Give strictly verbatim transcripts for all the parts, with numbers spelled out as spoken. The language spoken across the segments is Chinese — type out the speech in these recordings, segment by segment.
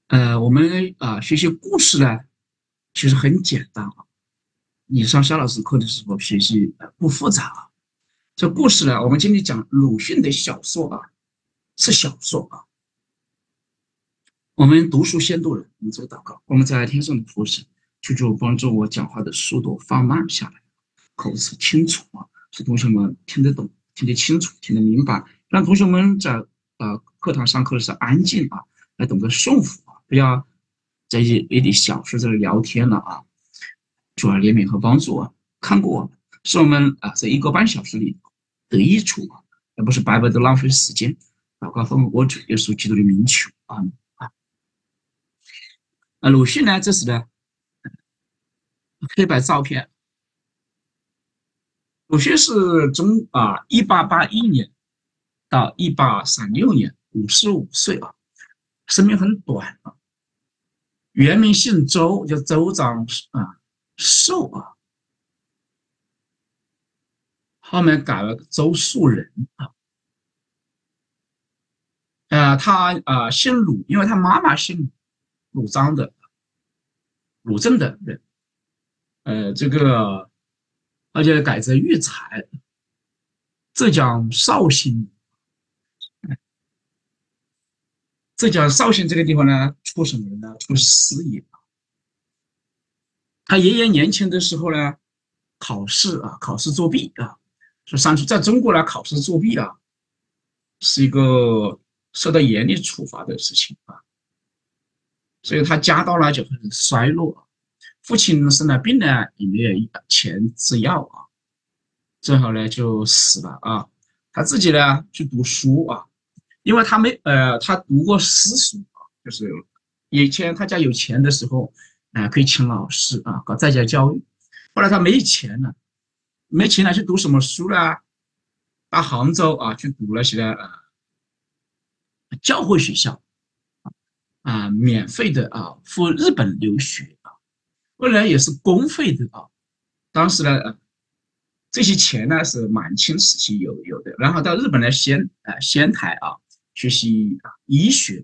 呃，我们啊、学习故事呢，其实很简单啊。你上肖老师课的时候学习呃不复杂啊。这故事呢，我们今天讲鲁迅的小说啊，是小说啊。我们读书先读人，我们做祷告。我们在天上的父神，求主帮助我讲话的速度放慢下来，口齿清楚啊，使同学们听得懂、听得清楚、听得明白，让同学们在呃课堂上课的时候安静啊，来懂得顺服啊，不要在一一点小事在这聊天了啊。主要怜悯和帮助啊，看过我们，使我们啊在一个半小时里得益处啊，而不是白白的浪费时间。祷告奉我主耶稣基督的名求啊啊！啊，鲁迅呢，这是呢黑白照片。鲁迅是中啊一八八一年到一八三六年，五十五岁啊，生命很短啊。原名姓周，叫周章啊寿啊，后面改了周树人啊。呃，他啊、呃、姓鲁，因为他妈妈姓鲁章的鲁镇的人。呃，这个而且改成育才，浙江绍兴。浙江绍兴这个地方呢，出什么人呢？出师爷。他爷爷年轻的时候呢，考试啊，考试作弊啊，说上去在中国呢，考试作弊啊，是一个受到严厉处罚的事情啊。所以他家道呢就很衰落。父亲生了病呢，也没有钱治药啊，正好呢就死了啊。他自己呢去读书啊，因为他没呃他读过私塾啊，就是以前他家有钱的时候，啊、呃、可以请老师啊搞在家教育。后来他没钱了，没钱了去读什么书呢？到杭州啊去读了些呃教会学校啊、呃，免费的啊赴日本留学啊，后来也是公费的啊。当时呢，呃这些钱呢是满清时期有有的，然后到日本来仙啊、呃、仙台啊学习啊医学。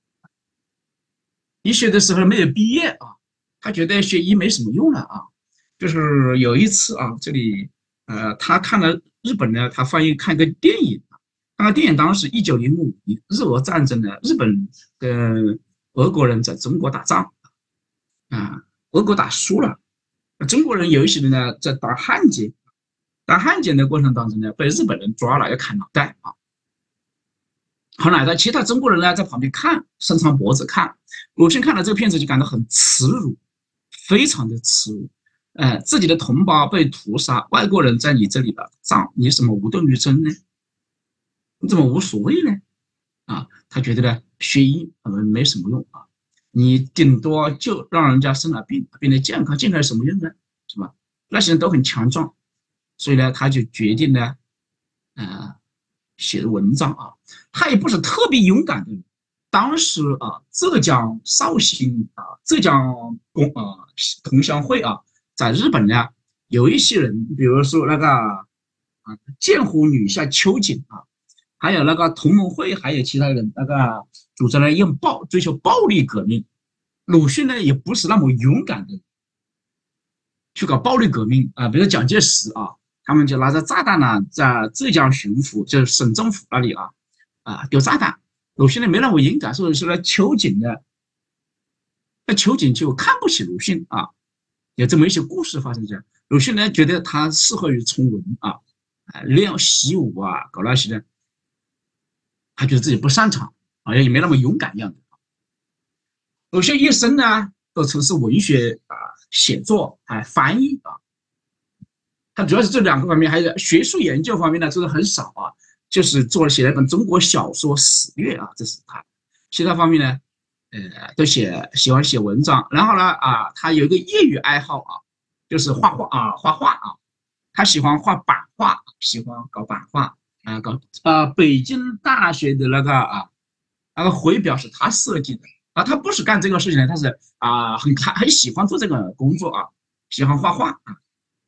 医学的时候没有毕业啊，他觉得学医没什么用了啊。就是有一次啊，这里呃他看了日本呢，他翻译看个电影，看个电影当时一九零五年日俄战争呢，日本跟俄国人在中国打仗啊，俄国打输了，中国人有一些人呢在打汉奸。打汉奸的过程当中呢，被日本人抓了，要砍脑袋啊。后来的其他中国人呢，在旁边看，伸长脖子看。鲁迅看了这个片子就感到很耻辱，非常的耻辱。呃，自己的同胞被屠杀，外国人在你这里的仗，你什么无动于衷呢？你怎么无所谓呢？啊，他觉得呢，学医呃没什么用啊，你顶多就让人家生了病，变得健康，健康有什么用呢？是吧？那些人都很强壮，所以呢，他就决定呢，呃，写文章啊。他也不是特别勇敢的人。当时啊，浙江绍兴啊，浙江工啊同乡会啊，在日本呢有一些人，比如说那个啊剑湖女下秋瑾啊，还有那个同盟会，还有其他人，那个组织了用暴追求暴力革命。鲁迅呢也不是那么勇敢的去搞暴力革命啊，比如蒋介石啊，他们就拿着炸弹呢，在浙江巡抚，就是省政府那里啊，啊丢炸弹。鲁迅呢没那么勇敢，所以说呢，秋瑾呢，那秋瑾就看不起鲁迅啊，有这么一些故事发生在。鲁迅呢觉得他适合于从文啊，啊练习武啊，搞那些呢，他觉得自己不擅长，好像也没那么勇敢一样的。鲁迅一生呢都从事文学啊写作还翻译啊。他主要是这两个方面，还有学术研究方面呢，做的很少啊，就是做写了本中国小说史略啊，这是他。其他方面呢，呃，都写喜欢写文章。然后呢，啊，他有一个业余爱好啊，就是画画啊，画画啊。他喜欢画版画，喜欢搞版画啊，搞啊，北京大学的那个啊，那个徽表是他设计的啊。他不是干这个事情的，他是啊，很看很喜欢做这个工作啊，喜欢画画啊。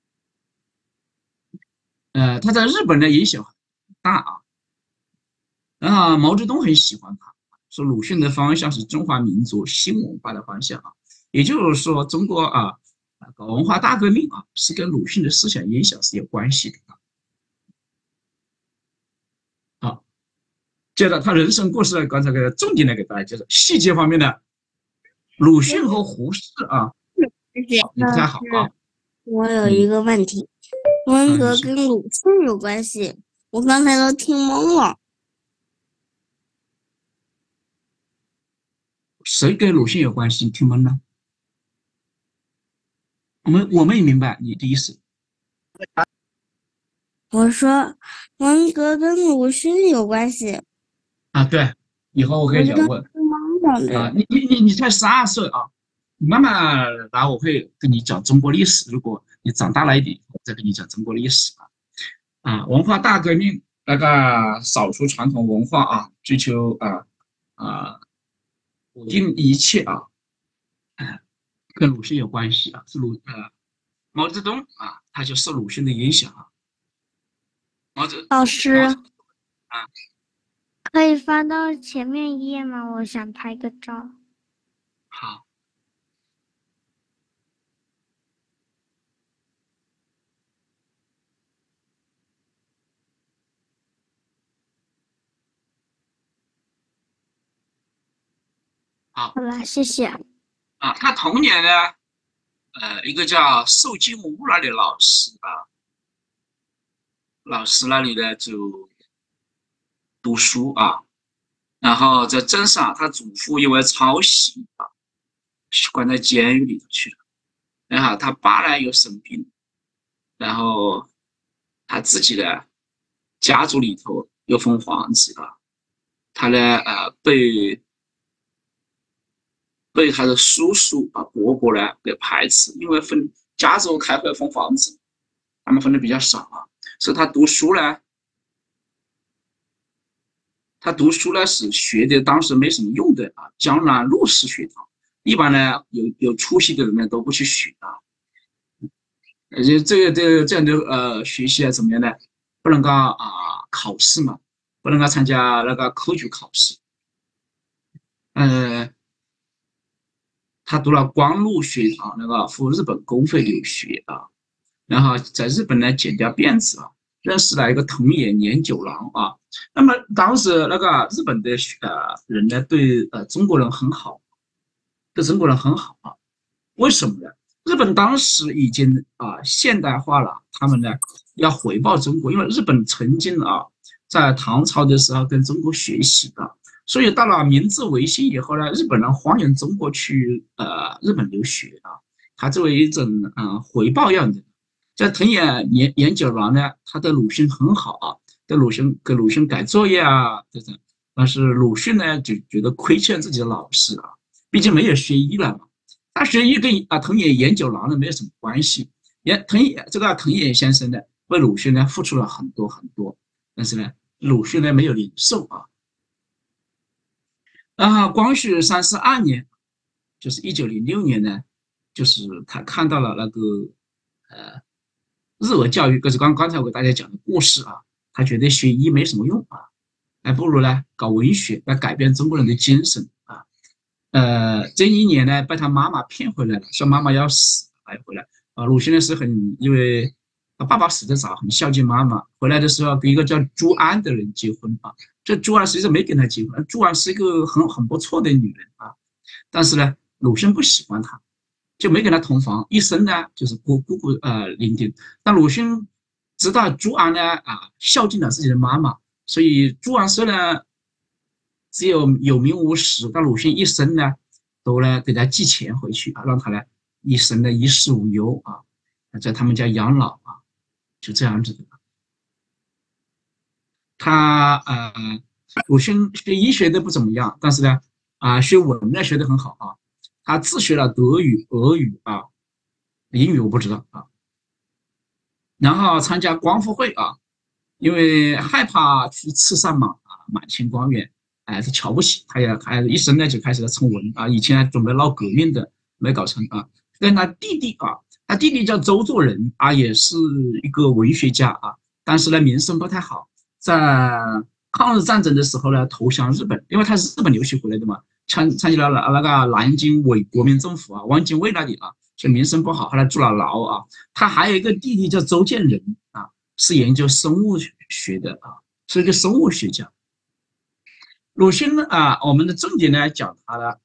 呃，他在日本的影响很大啊，然后毛泽东很喜欢他。 说鲁迅的方向是中华民族新文化的方向啊，也就是说，中国啊搞文化大革命啊，是跟鲁迅的思想影响是有关系的啊。好，接着他人生故事，刚才给重点来给大家介绍，细节方面呢，鲁迅和胡适啊，也不太好啊。 我有一个问题，文革跟鲁迅有关系，我刚才都听懵了。 谁跟鲁迅有关系？你听懵了？我们我们也明白你的意思。 我说文革跟鲁迅有关系啊，对，以后我可以讲问啊，你你你你才十二岁啊，你慢慢来，我会跟你讲中国历史。如果你长大了一点，我再跟你讲中国历史啊。啊，文化大革命那个扫除传统文化啊，追求啊啊否定一切啊，哎，跟鲁迅有关系啊，是鲁呃毛泽东啊，他就受鲁迅的影响啊。毛泽老师啊， 可以翻到前面一页吗？我想拍个照。 好。好， 好了，谢谢。 啊，他童年呢，呃，一个叫寿金吾那里的老师啊，老师那里呢就读书啊，然后在镇上，他祖父因为抄袭啊，关在监狱里头去了。然后他爸呢又生病，然后他自己呢，家族里头有分房子啊，他呢呃被被他的叔叔啊伯伯呢给排斥，因为分家族开会分房子，他们分的比较少啊，所以他读书呢，他读书呢是学的当时没什么用的啊，江南陆氏学堂，一般呢有有出息的人呢都不去学啊，而且这个这个这样的呃学习啊怎么样呢？不能够啊考试嘛，不能够参加那个科举考试，呃。他读了光禄学堂，那个赴日本公费留学啊，然后在日本呢剪掉辫子啊，认识了一个藤野年九郎啊。那么当时那个日本的呃人呢，对呃中国人很好，对中国人很好啊。为什么呢？日本当时已经啊现代化了，他们呢要回报中国，因为日本曾经啊在唐朝的时候跟中国学习的。所以到了明治维新以后呢，日本人欢迎中国去呃日本留学啊，他作为一种嗯、呃、回报样的。在藤野研研九郎呢，他对鲁迅很好啊，对鲁迅给鲁迅改作业啊这种，但是鲁迅呢就觉得亏欠自己的老师啊，毕竟没有学医了嘛，他学医跟啊藤野研九郎呢没有什么关系。也藤野这个藤野先生呢为鲁迅呢付出了很多很多，但是呢鲁迅呢没有领受啊。啊，光绪三十二年，就是一九零六年呢，就是他看到了那个呃日俄教育，就是刚刚才我给大家讲的故事啊，他觉得学医没什么用啊，还不如呢搞文学来改变中国人的精神啊。呃，这一年呢被他妈妈骗回来了，说妈妈要死才回来啊。鲁迅呢是很因为他爸爸死得早，很孝敬妈妈，回来的时候跟一个叫朱安的人结婚啊。这朱安实际上没跟他结婚，朱安是一个很很不错的女人啊，但是呢，鲁迅不喜欢她，就没跟她同房，一生呢就是孤孤孤呃伶仃。但鲁迅知道朱安呢啊孝敬了自己的妈妈，所以朱安虽然只有有名无实，但鲁迅一生呢都呢给他寄钱回去啊，让他呢一生呢衣食无忧啊，在他们家养老啊，就这样子的。他呃，鲁迅学医学的不怎么样，但是呢，啊，学文呢学得很好啊。他自学了德语、俄语啊，英语我不知道啊。然后参加光复会啊，因为害怕去刺杀满啊满清官员，哎，他瞧不起，他也还一生呢就开始了称文啊。以前还准备闹革命的，没搞成啊。跟他弟弟啊，他弟弟叫周作人啊，也是一个文学家啊，但是呢名声不太好。在抗日战争的时候呢，投降日本，因为他是日本留学回来的嘛，参参加了那个南京伪国民政府啊，汪精卫那里啊，就名声不好，后来坐了牢啊。他还有一个弟弟叫周建人啊，是研究生物学的啊，是一个生物学家。鲁迅呢啊，我们的重点呢讲他的，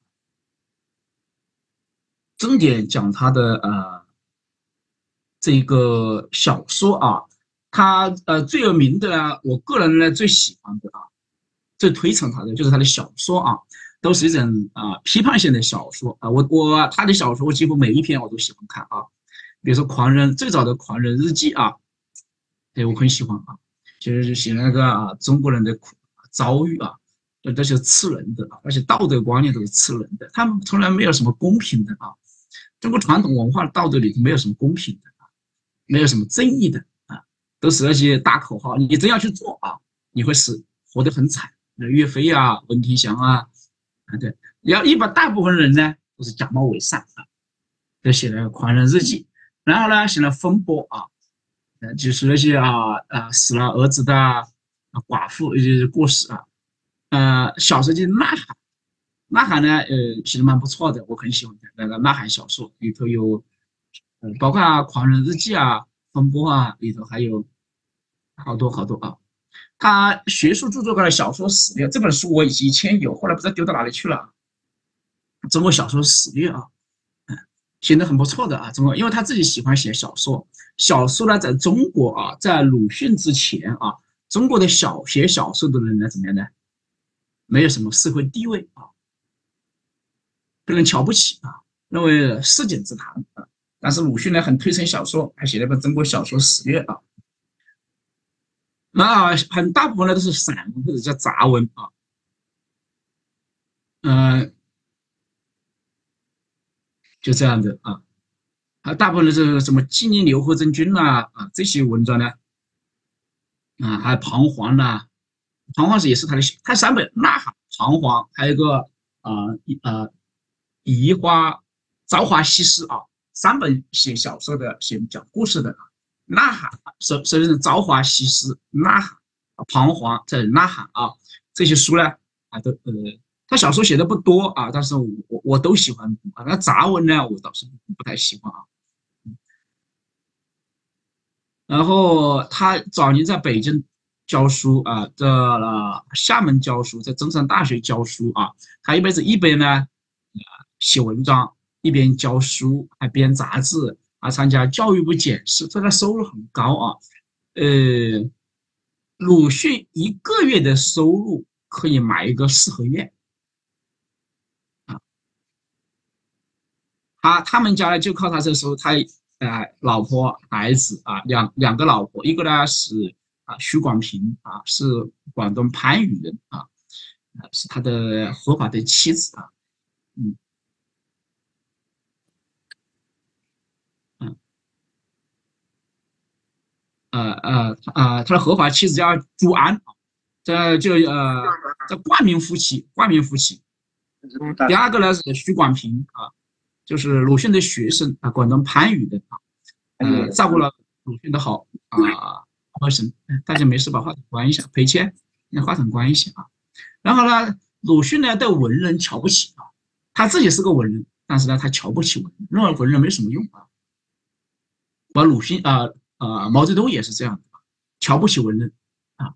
重点讲他的呃这个小说啊，他呃最有名的呢，我个人呢最喜欢的啊。最推崇他的就是他的小说啊，都是一种啊批判性的小说啊。我我他的小说我几乎每一篇我都喜欢看啊，比如说《狂人》最早的《狂人日记》啊，对我很喜欢啊，就是写那个啊中国人的苦遭遇啊，都是刺人的啊，而且道德观念都是刺人的，他们从来没有什么公平的啊，中国传统文化道德里没有什么公平的啊，没有什么正义的啊，都是那些大口号，你真要去做啊，你会死活得很惨。岳飞啊，文天祥啊，啊对，要一般大部分人呢都是假冒伪善啊，就写了《狂人日记》，然后呢写了《风波》啊，呃就是那些啊啊死了儿子的啊寡妇，也就是过世啊，呃小说就是《呐喊》，《呐喊》呢呃写的蛮不错的，我很喜欢的那个《呐喊》小说里头有，呃包括《啊狂人日记》啊，《风波》啊里头还有好多好多啊。他学术著作的小说史略这本书我以前有，后来不知道丢到哪里去了。中国小说史略啊，写的很不错的啊。中国，因为他自己喜欢写小说，小说呢，在中国啊，在鲁迅之前啊，中国的小写小说的人呢，怎么样呢？没有什么社会地位啊，被人瞧不起啊，认为市井之谈啊。但是鲁迅呢，很推崇小说，还写了本《中国小说史略》啊。那很大部分呢都是散文或者叫杂文啊，嗯、呃，就这样的啊。啊，大部分的是什么纪念刘和珍君呐啊这些文章呢，啊，还有彷徨呐，彷徨是也是他的，他三本呐喊、彷徨，还有一个啊呃移花朝花夕拾啊，三本写小说的，写讲故事的，呐喊首首先是朝花夕拾，呐喊、彷徨在呐喊啊，这些书呢啊都呃，他小说写的不多啊，但是我我我都喜欢读啊，那杂文呢我倒是不太喜欢啊。然后他早年在北京教书啊，在了厦门教书，在中山大学教书啊。他一辈子一边呢写文章，一边教书，还编杂志，还参加教育部检视，所以他收入很高啊。呃，鲁迅一个月的收入可以买一个四合院啊。他他们家呢就靠他这时候，他呃老婆孩子啊两两个老婆，一个呢是啊许广平啊是广东番禺人啊，是他的合法的妻子啊，嗯嗯呃呃呃他的合法妻子叫朱安，这就呃这冠名夫妻冠名夫妻。第二个呢是许广平啊，就是鲁迅的学生啊，广东番禺的啊。呃，照顾了鲁迅的好啊，外甥，大家没事把话筒关一下，赔钱，那话筒关一下啊。然后呢，鲁迅呢对文人瞧不起啊，他自己是个文人，但是呢他瞧不起文人，认为文人没什么用啊。把鲁迅啊啊、呃、毛泽东也是这样的，瞧不起文人啊，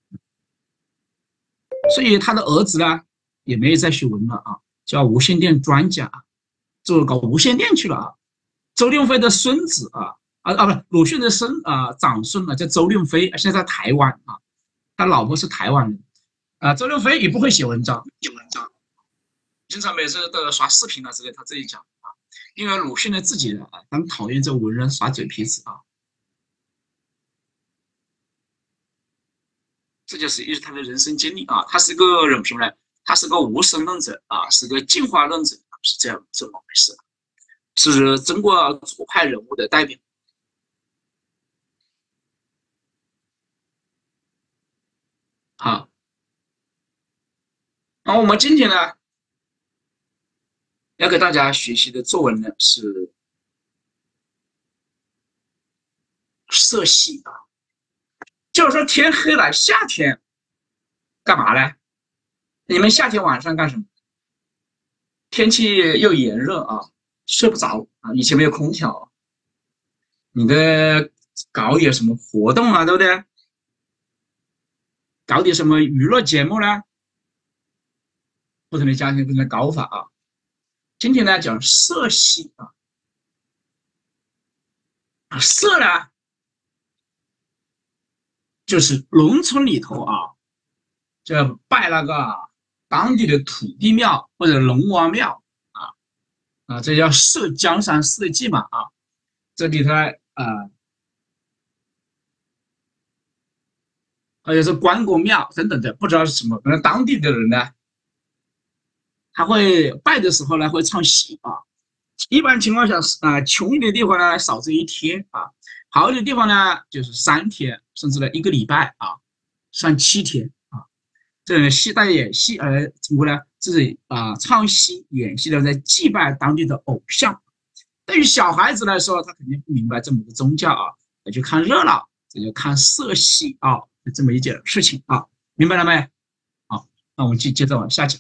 所以他的儿子呢也没有再学文了啊，叫无线电专家，就搞无线电去了啊。周令飞的孙子啊啊啊不，鲁迅的孙啊长孙啊叫周令飞，现在在台湾啊，他老婆是台湾人啊。周令飞也不会写文章，写文章，经常每次都刷视频啊之类，他自己讲啊，因为鲁迅呢自己啊很讨厌这文人耍嘴皮子啊，这就是一他的人生经历啊。他是个人什么呢？他是个无神论者啊，是个进化论者，是这样这么回事，是中国左派人物的代表。好，那我们今天呢要给大家学习的作文呢是色系啊，就是说天黑了，夏天干嘛呢？你们夏天晚上干什么？天气又炎热啊，睡不着啊，以前没有空调，你的搞点什么活动啊，对不对？搞点什么娱乐节目呢？不同的家庭不同的搞法啊。今天呢讲社戏啊，啊社呢就是农村里头啊，就拜那个当地的土地庙或者龙王庙啊啊，这叫社江山社稷嘛啊，这里头啊。还有是关公庙等等的，不知道是什么。可能当地的人呢，他会拜的时候呢，会唱戏啊。一般情况下，啊、呃，穷一点的地方呢，少则一天啊；好一点的地方呢，就是三天，甚至呢一个礼拜啊，算七天啊。这戏带演戏，呃，怎么呢？这是啊、呃，唱戏演戏的，在祭拜当地的偶像。对于小孩子来说，他肯定不明白这么个宗教啊，要去看热闹，这就看色戏啊。这么一件事情啊，明白了没？好，那我们接接着往下讲。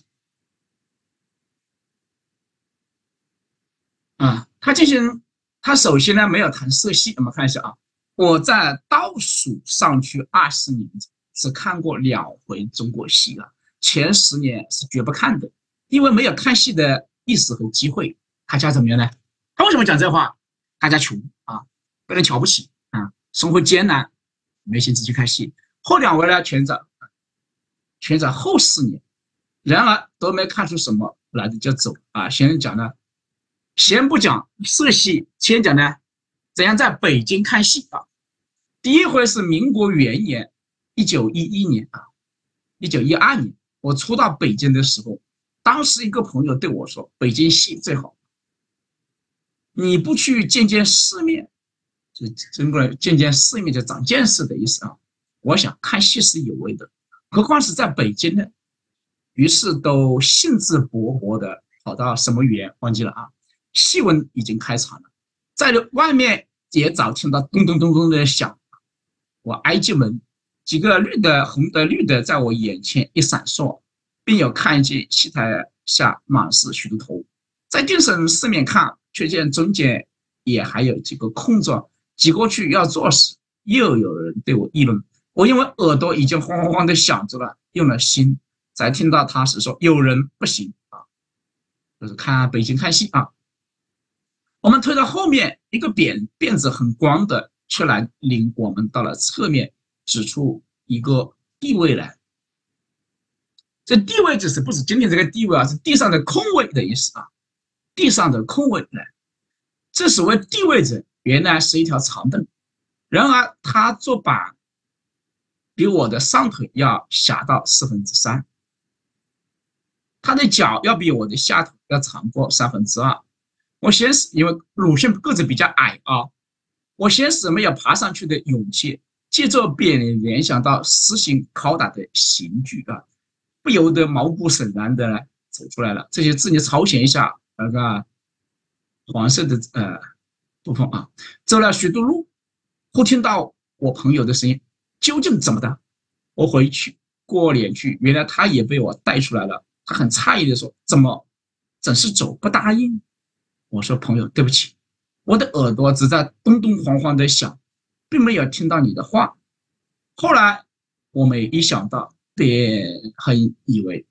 啊，他进行，他首先呢没有谈色系，我们看一下啊，我在倒数上去二十年只看过两回中国戏了，前十年是绝不看的，因为没有看戏的意识和机会。他家怎么样呢？他为什么讲这话？他家穷啊，被人瞧不起啊，生活艰难，没心思去看戏。后两位呢，全在全在后四年，然而都没看出什么来的就走啊。先讲呢，先不讲色戏，先讲呢怎样在北京看戏啊。第一回是民国元年，一九一一年啊，一九一二年，我初到北京的时候，当时一个朋友对我说：“北京戏最好，你不去见见世面，就中国人见见世面就长见识的意思啊。”我想看戏是有为的，何况是在北京呢？于是都兴致勃勃的跑到什么园忘记了啊？戏文已经开场了，在外面也早听到咚咚咚咚的响。我挨进门，几个绿的、红的、绿的在我眼前一闪烁，并有看见戏台下满是许多头。再定神四面看，却见中间也还有几个空座，挤过去要坐时，又有人对我议论。我因为耳朵已经慌慌慌的响着了，用了心，才听到他是说有人不行啊，就是看北京看戏啊。我们推到后面，一个辫辫子很光的却来领我们到了侧面，指出一个地位来。这地位就是不是今天这个地位啊，是地上的空位的意思啊，地上的空位来。这所谓地位者，原来是一条长凳，然而他坐板比我的上腿要狭到四分之三，他的脚要比我的下腿要长过三分之二。我先是因为鲁迅个子比较矮啊，我先是没有爬上去的勇气，借着便联想到实行拷打的刑具啊，不由得毛骨悚然的走出来了。这些字你抄写一下那个黄色的呃部分啊。走了许多路，忽听到我朋友的声音。究竟怎么的？我回去过脸去，原来他也被我带出来了。他很诧异的说：“怎么总是走不答应？”我说：“朋友，对不起，我的耳朵只在咚咚晃晃的响，并没有听到你的话。”后来我每一想到，便很以为，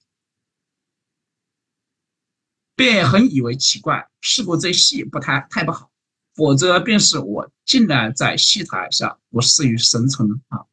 便很以为奇怪，是否这戏不太太不好？否则便是我竟然在戏台上不适于生存了啊！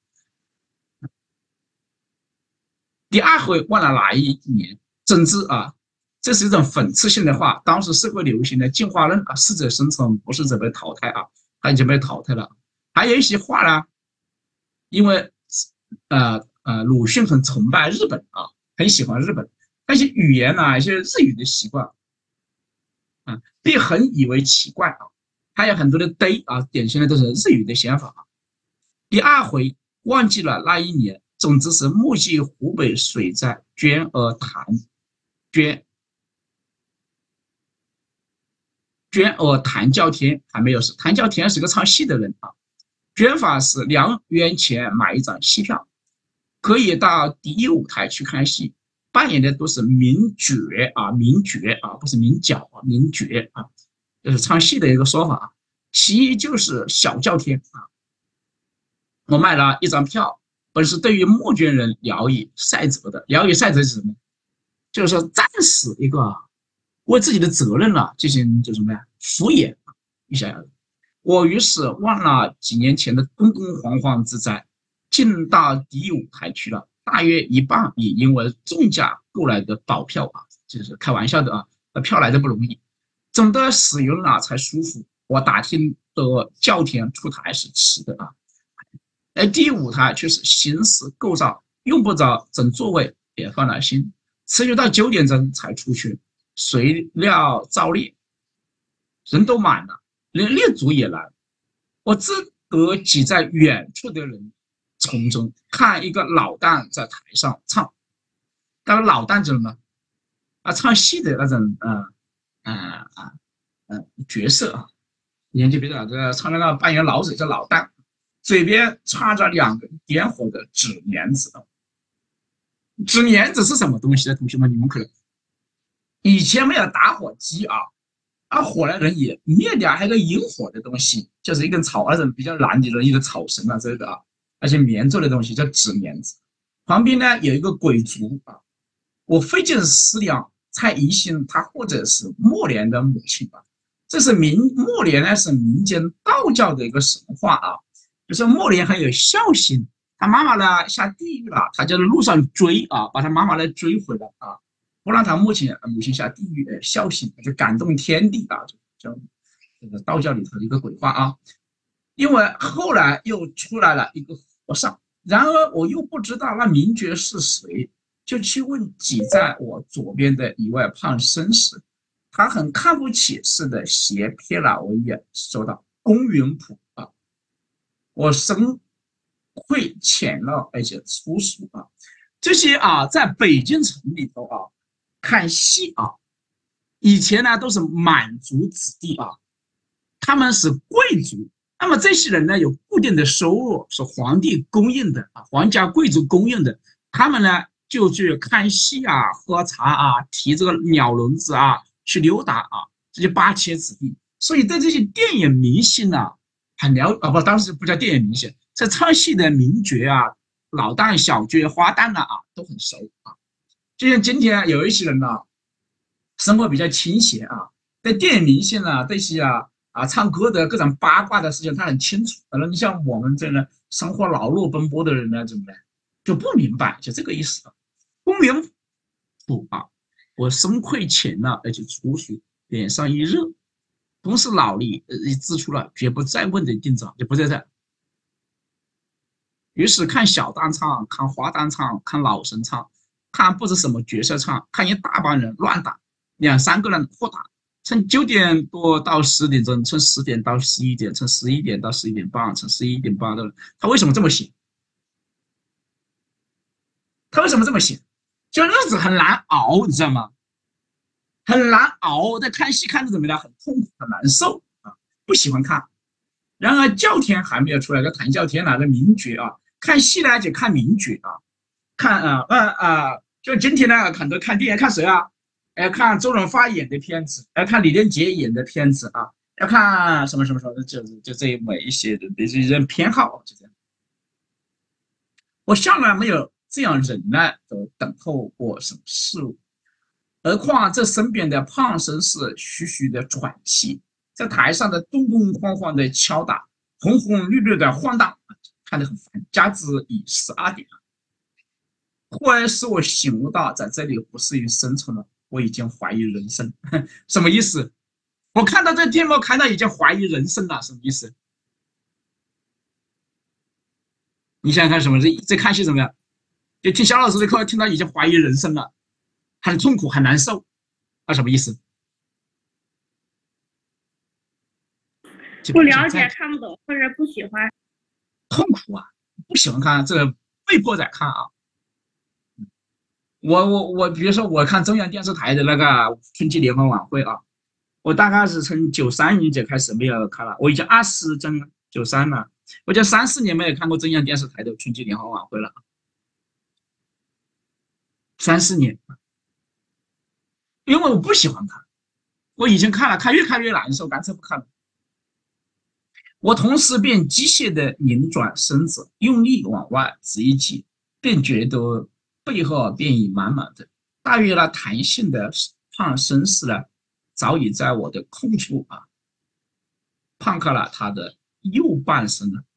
第二回忘了哪一年，总之啊，这是一种讽刺性的话。当时社会流行的进化论啊，适者生存，不适者被淘汰啊，他已经被淘汰了。还有一些话呢，因为呃呃，鲁迅很崇拜日本啊，很喜欢日本，那些语言啊，一些日语的习惯啊，并很以为奇怪啊。还有很多的嘚啊，典型的都是日语的想法啊。第二回忘记了那一年。总之是目击湖北水灾，捐而谈，捐捐而谈教天，还没有是谈教天是个唱戏的人啊。捐法是两元钱买一张戏票， 可以到第一舞台去看戏，扮演的都是名角啊，名角啊，不是名角啊，名角啊，这是唱戏的一个说法啊。其一就是小叫天啊，我买了一张票，本是对于募捐人聊以赛责的，聊以赛责是什么？就是说暂时一个为自己的责任了进行就什么呀敷衍一下。我于是忘了几年前的东东惶惶之灾，进到第一舞台去了。大约一半也因为重价购来的保票啊，就是开玩笑的啊，那票来的不容易，总的使用了才舒服。我打听的教天出台是迟的啊，而第一舞台却是形式构造，用不着整座位也放了心，持续到九点钟才出去，谁料照例人都满了，连列祖也来，我只得挤在远处的人丛中，看一个老旦在台上唱。那个老旦是什么？啊，唱戏的那种，呃，呃啊，呃，角色啊，年纪比较大的，唱那个扮演老者叫老旦，嘴边插着两个点火的纸帘子。纸帘子是什么东西呢？同学们，你们可能以前没有打火机啊。啊，火来人也灭掉，还有个引火的东西，就是一根草，那种比较难的一个草绳啊，这个啊，而且棉做的东西叫纸棉子。旁边呢有一个鬼卒啊，我费尽思量才疑心他或者是莫莲的母亲吧。这是民莫莲呢是民间道教的一个神话啊，就是莫莲很有孝心，他妈妈呢下地狱了，他就在路上追啊，把他妈妈来追回来啊。不让他母亲母亲下地狱，孝心就感动天地啊，就叫这个道教里头的一个鬼话啊。因为后来又出来了一个和尚，然而我又不知道那名角是谁，就去问挤在我左边的一位胖绅士，他很看不起似的斜瞥了我一眼，说道：“公云浦啊！”我深愧浅陋而且粗俗啊，这些啊，在北京城里头啊。看戏啊，以前呢都是满族子弟啊，他们是贵族，那么这些人呢有固定的收入，是皇帝供应的啊，皇家贵族供应的，他们呢就去看戏啊、喝茶啊、提这个鸟笼子啊、去溜达啊，这些八旗子弟，所以对这些电影明星呢、啊、很了啊，不，当时不叫电影明星，这唱戏的名角啊、老旦、小角、花旦啊啊都很熟啊。就像今天有一些人呢、啊，生活比较清闲啊，对电影明星啊这些啊啊唱歌的各种八卦的事情他很清楚。可能你像我们这样生活劳碌奔波的人呢，怎么呢就不明白，就这个意思。公园不啊，我深愧浅了，而且粗俗，脸上一热，同时脑里一支出了绝不再问的定章，就不在这。于是看小旦唱，看花旦唱，看老生唱。看不知什么角色唱，看一大帮人乱打，两三个人互打，从九点多到十点钟，从十点到十一点，从十一点到十一点半，从十一点半到，他为什么这么写？他为什么这么写？就日子很难熬，你知道吗？很难熬，在看戏看着怎么样，很痛苦，很难受啊，不喜欢看。然而教天还没有出来，叫谭教天来的名角啊，看戏呢就看名角啊。看啊啊啊！就今天呢，很多看电影看谁啊？哎，看周润发演的片子，哎，看李连杰演的片子啊，要看什么什么什么，就就这每一些的这些人偏好，就这样。我向来没有这样忍耐的等候过什么事物，何况这身边的胖绅士徐徐的喘气，在台上的咚咚哐哐的敲打，红红绿绿的晃荡，看得很烦。加之已十二点了。忽然使我醒悟到，在这里不适应生存了，我已经怀疑人生。什么意思？我看到这题目，看到已经怀疑人生了，什么意思？你想想看，什么？这这看戏怎么样？就听肖老师的课，听到已经怀疑人生了，很痛苦，很难受，那什么意思？ 不了解，看不懂，或者不喜欢。 痛苦啊，不喜欢看，这个被迫在看啊。我我我，比如说我看中央电视台的那个春季联欢晚会啊，我大概是从九三年就开始没有看了，我已经二十整九三了，我就三四年没有看过中央电视台的春季联欢晚会了。 三四年，因为我不喜欢看，我以前看了，看越看越难受，干脆不看了。我同时便机械地拧转身子，用力往外挤一挤，便觉得背后便已满满的。大约那弹性的胖绅士呢，早已在我的空处啊，胖开了他的右半身了。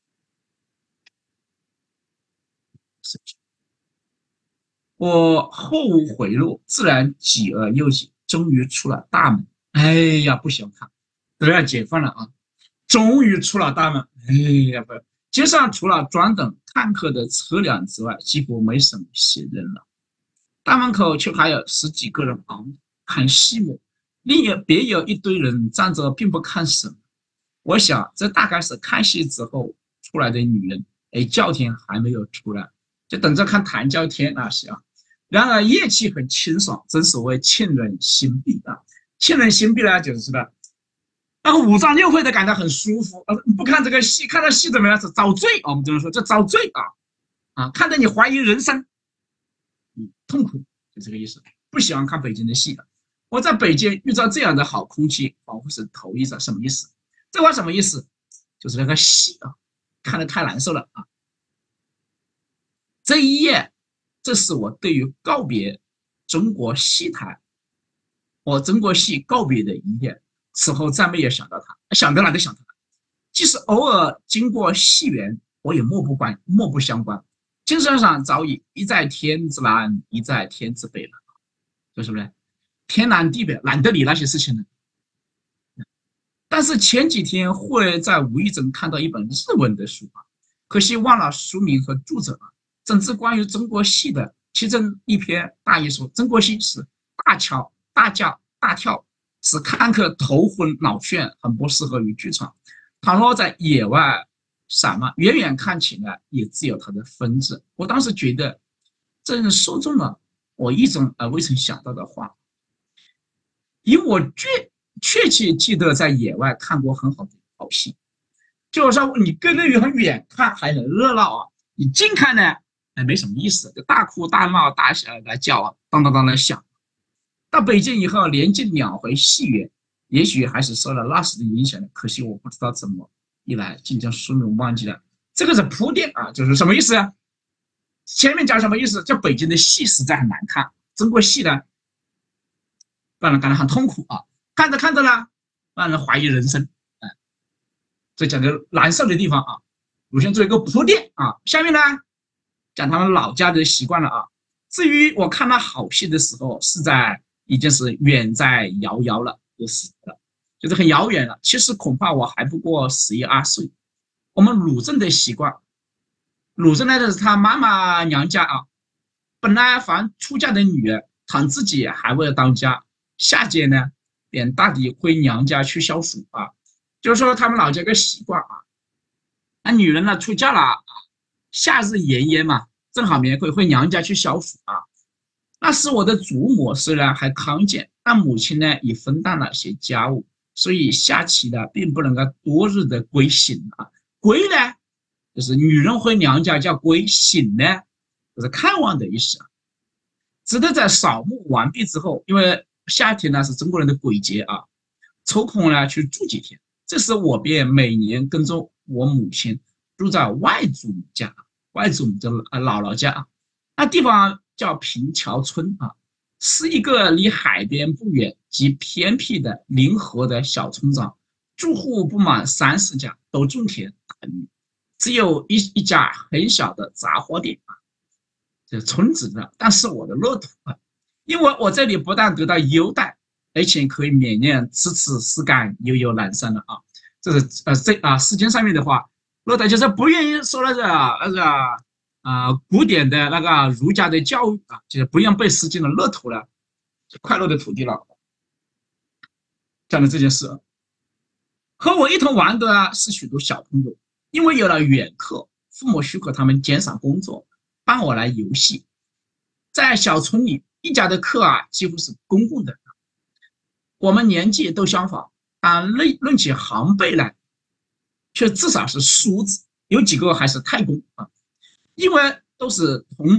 我后回路，自然挤而又挤，终于出了大门。哎呀，不想看，都要解放了啊！终于出了大门。哎呀，不，街上除了专等看客的车辆之外，几乎没什么行人了。大门口却还有十几个人啊，看戏目，另有别有一堆人站着，并不看什么。我想，这大概是看戏之后出来的女人，哎，叫天还没有出来，就等着看谭叫天那些啊。然而夜气很清爽，正所谓沁人心脾啊。沁人心脾呢，就是的，那个五脏六腑的感到很舒服。呃，不看这个戏，看到戏怎么样？是遭罪啊！我们这样说，这遭罪啊啊！看得你怀疑人生，嗯，痛苦，就这个意思。不喜欢看北京的戏了。我在北京遇到这样的好空气，仿佛是头一遭。什么意思？这话什么意思？就是那个戏啊，看得太难受了啊！这一夜，这是我对于告别中国戏台，我中国戏告别的一夜。此后再没有想到他，想到哪就想到他。即使偶尔经过戏园，我也漠不关漠不相关。精神上早已一在天之南，一在天之北了，就是不是？天南地北，懒得理那些事情了。但是前几天忽然在无意中看到一本日文的书啊，可惜忘了书名和作者啊。整治关于中国戏的，其中一篇大意说，中国戏是大敲、大叫、大跳，使看客头昏脑眩，很不适合于剧场。倘若在野外散漫，远远看起来也只有它的分支。我当时觉得，正说中了我一种而未曾想到的话，因为我确确切记得在野外看过很好的好戏，就是说你跟着很远看还很热闹啊，你近看呢，哎没什么意思，就大哭大闹大笑来叫啊，当当当的响。到北京以后，连进两回戏园，也许还是受了那时的影响的。可惜我不知道怎么一来，竟将书名忘记了。这个是铺垫啊，就是什么意思啊？前面讲什么意思？叫北京的戏实在很难看，中国戏呢，让人感到很痛苦啊。看着看着呢，让人怀疑人生。哎，这讲的难受的地方啊，我先做一个铺垫啊。下面呢，讲他们老家的习惯了啊。至于我看到好戏的时候，是在已经是远在遥遥了，就是了，就是很遥远了。其实恐怕我还不过十一二岁。我们鲁镇的习惯，鲁镇呢就是他妈妈娘家啊。本来凡出嫁的女儿，倘自己还未当家，下届呢便大抵回娘家去消暑啊。就是说他们老家有个习惯啊，那女人呢出嫁了啊，夏日炎炎嘛，正好免会回娘家去消暑啊。那时我的祖母虽然还康健，但母亲呢已分担了些家务，所以下期呢并不能够多日的归省啊。归呢就是女人回娘家叫归，省呢就是看望的意思啊。只得在扫墓完毕之后，因为夏天呢是中国人的鬼节啊，抽空呢去住几天。这时我便每年跟着我母亲住在外祖母家，外祖母的姥姥家啊，那地方叫平桥村啊，是一个离海边不远极偏僻的临河的小村庄，住户不满三十家，都种田打鱼，只有一一家很小的杂货店啊，这村子的，但是我的乐土啊，因为我这里不但得到优待，而且可以免念此此事干悠悠南山了啊。这是呃这啊时间上面的话，乐待就是不愿意受那个那个啊、呃、古典的那个儒家的教育啊，就是不愿被世间的乐土了，快乐的土地了。讲的这件事，和我一同玩的啊是许多小朋友，因为有了远客，父母许可他们减少工作，帮我来游戏。在小村里，一家的课啊几乎是公共的，我们年纪都相仿，但论论起行辈来，却至少是叔子，有几个还是太公啊，因为都是同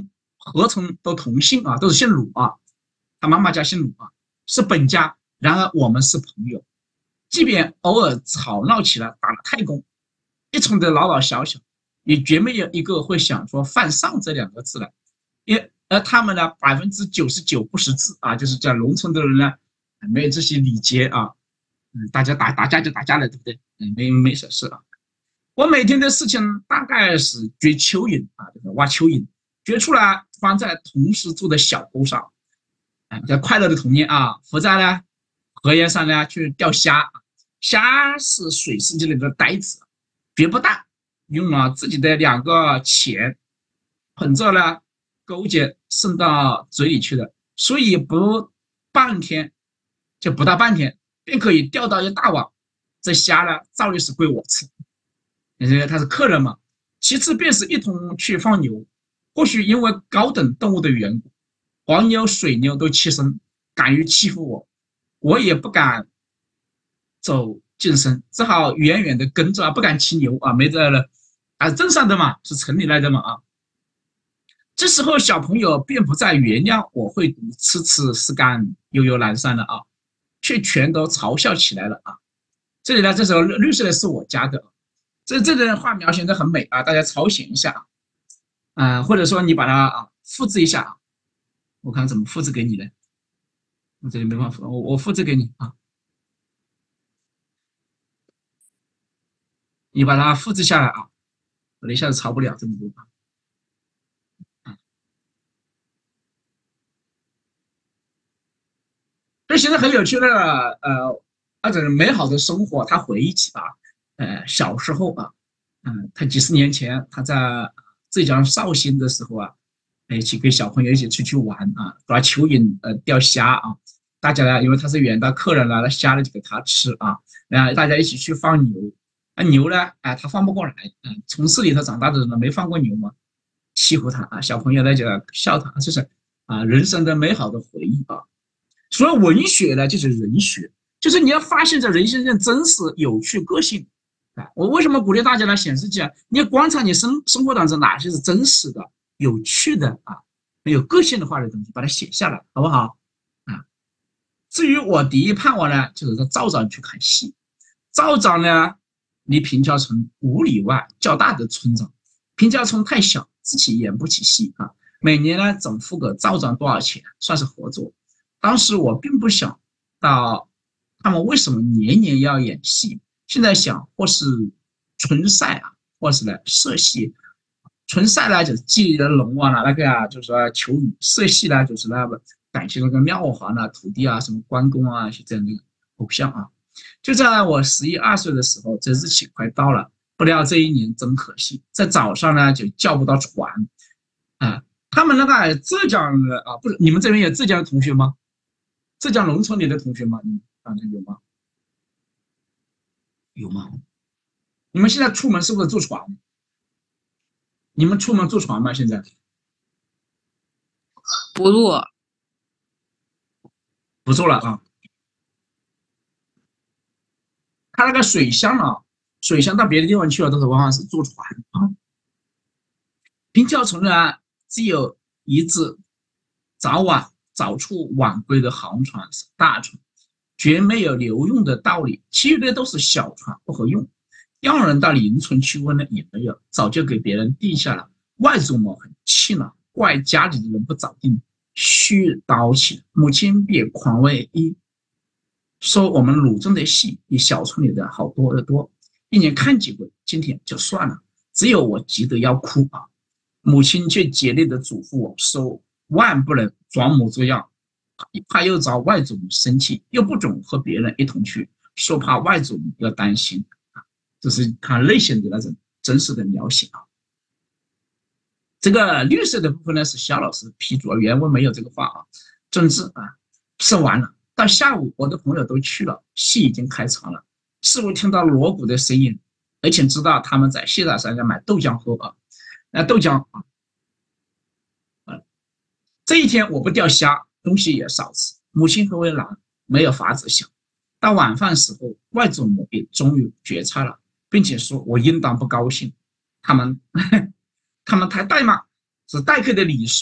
合成都同姓啊，都是姓鲁啊。他妈妈家姓鲁啊，是本家。然而我们是朋友，即便偶尔吵闹起来，打了太公，一冲的老老小小，也绝没有一个会想说犯上这两个字来。因而他们呢，百分之九十九不识字啊，就是讲农村的人呢，没有这些礼节啊，嗯，大家打打架就打架了，对不对？嗯，没没什么事啊。我每天的事情大概是掘蚯蚓啊，就是挖蚯蚓，掘出来放在同事住的小沟上，啊，叫快乐的童年啊。伏在呢河沿上呢去钓虾，虾是水世界的一个呆子，绝不大，用了自己的两个钱捧着呢勾结送到嘴里去的，所以不半天就不到半天便可以钓到一大网。这虾呢照例是归我吃，因为他是客人嘛。其次便是一同去放牛，或许因为高等动物的缘故，黄牛水牛都欺身，敢于欺负我，我也不敢走近身，只好远远的跟着啊，不敢骑牛啊，没得了啊，镇上的嘛，是城里来的嘛啊。这时候小朋友便不再原谅我会读痴痴是干悠悠南山了啊，却全都嘲笑起来了啊。这里呢，这时候绿色的是我加的，这这段话描写的很美啊，大家抄写一下啊，呃，或者说你把它啊复制一下啊，我看怎么复制给你的，我这里没办法，我我复制给你啊，你把它复制下来啊，我一下子抄不了这么多啊。这其实很有趣的，呃，那种美好的生活，他回忆起啊，呃，小时候啊，嗯、呃，他几十年前他在浙江绍兴的时候啊，一起跟小朋友一起出去玩啊，抓蚯蚓，呃，钓虾啊，大家呢，因为他是远道客人来了，虾呢就给他吃啊，然后大家一起去放牛，啊牛呢，哎、呃，他放不过来，嗯、呃，从市里头长大的人呢，没放过牛嘛，欺负他啊，小朋友呢就笑他，这是啊人生的美好的回忆啊。所以文学呢，就是人学，就是你要发现这人性的真实、有趣、个性。啊，我为什么鼓励大家来显示器啊？你要观察你生生活当中哪些是真实的、有趣的啊，有个性的化的东西，把它写下来，好不好？啊，至于我第一盼望呢，就是在赵庄去看戏。赵庄呢，离平桥村五里外较大的村庄，平桥村太小，自己演不起戏啊。每年呢，总付给赵庄多少钱，算是合作。当时我并不想到他们为什么年年要演戏，现在想或是纯赛啊，或是来社戏。纯赛呢就是祭的龙啊，那个啊就是说求雨；社戏呢就是那个感谢那个庙皇啊、土地啊、什么关公啊这样的偶像啊。就在我十一二岁的时候，这日期快到了，不料这一年真可惜，在早上呢就叫不到船啊。他们那个浙江的啊，不是你们这边有浙江的同学吗？浙江农村里的同学吗？你反正有吗？有吗？你们现在出门是不是坐船？你们出门坐船吗？现在不录。 不坐了啊。他那个水乡啊，水乡到别的地方去了，都是往往是坐船啊。平桥村呢，只有一只早晚早出晚归的航船是大船，绝没有留用的道理，其余的都是小船，不合用。要人到邻村去问了也没有，早就给别人定下了。外祖母很气恼，怪家里的人不早定，絮叨起，母亲便狂为一，说我们鲁镇的戏比小村里的好多得多，一年看几回，今天就算了。只有我急得要哭啊！母亲却竭力的嘱咐我说，万不能装模作样，怕又遭外祖母生气，又不准和别人一同去，说怕外祖母要担心啊。这是他内心的那种真实的描写啊。这个绿色的部分呢是肖老师批注，原文没有这个话啊。总之啊，说完了，到下午我的朋友都去了，戏已经开场了，似乎听到锣鼓的声音，而且知道他们在谢大山上买豆浆喝啊。那豆浆啊，啊，这一天我不钓虾，东西也少吃，母亲和为难，没有法子想。到晚饭时候，外祖母也终于觉察了，并且说我应当不高兴，他们他们太怠慢，是待客的礼数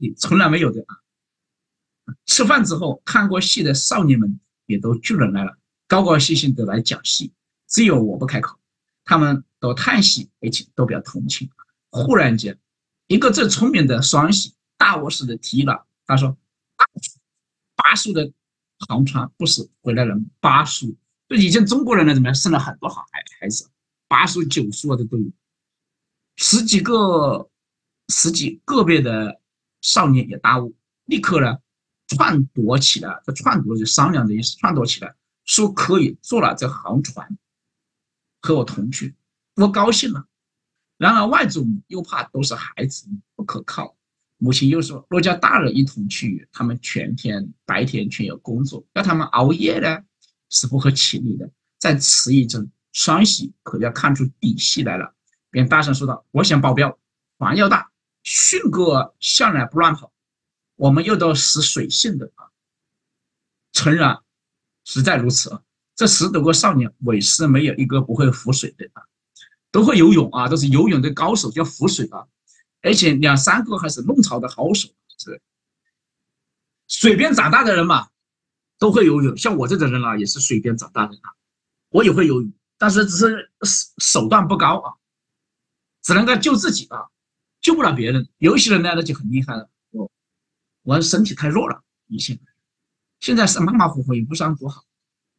你从来没有的啊。吃饭之后看过戏的少年们也都聚拢来了，高高兴兴的来讲戏，只有我不开口，他们都叹息，而且都表同情。忽然间，一个最聪明的双喜大我似的提了，他说：“巴蜀的航船不是回来人，巴蜀就以前中国人呢，怎么样生了很多好孩孩子，八叔九叔的都有，十几个、十几个别的少年也大悟，立刻呢篡夺起来，这篡夺就商量的意思，篡夺起来，说可以坐了这航船，和我同去，我高兴了。然而外祖母又怕都是孩子不可靠，母亲又说，若叫大人一同去，他们全天白天全有工作，要他们熬夜呢，是不合情理的。再迟一阵，双喜可要看出底细来了，便大声说道：“我想保镖，船要大，迅哥向来不乱跑，我们又都是水性的啊。”诚然，实在如此啊。这十多个少年，委实没有一个不会浮水的啊，都会游泳啊，都是游泳的高手，叫浮水啊。而且两三个还是弄潮的好手，是水边长大的人嘛，都会游泳。像我这种人啊，也是水边长大的啊，我也会游泳，但是只是手段不高啊，只能够救自己啊，救不了别人。有些人呢，那就很厉害了。我我身体太弱了，以前现在是马马虎虎，也不算多好。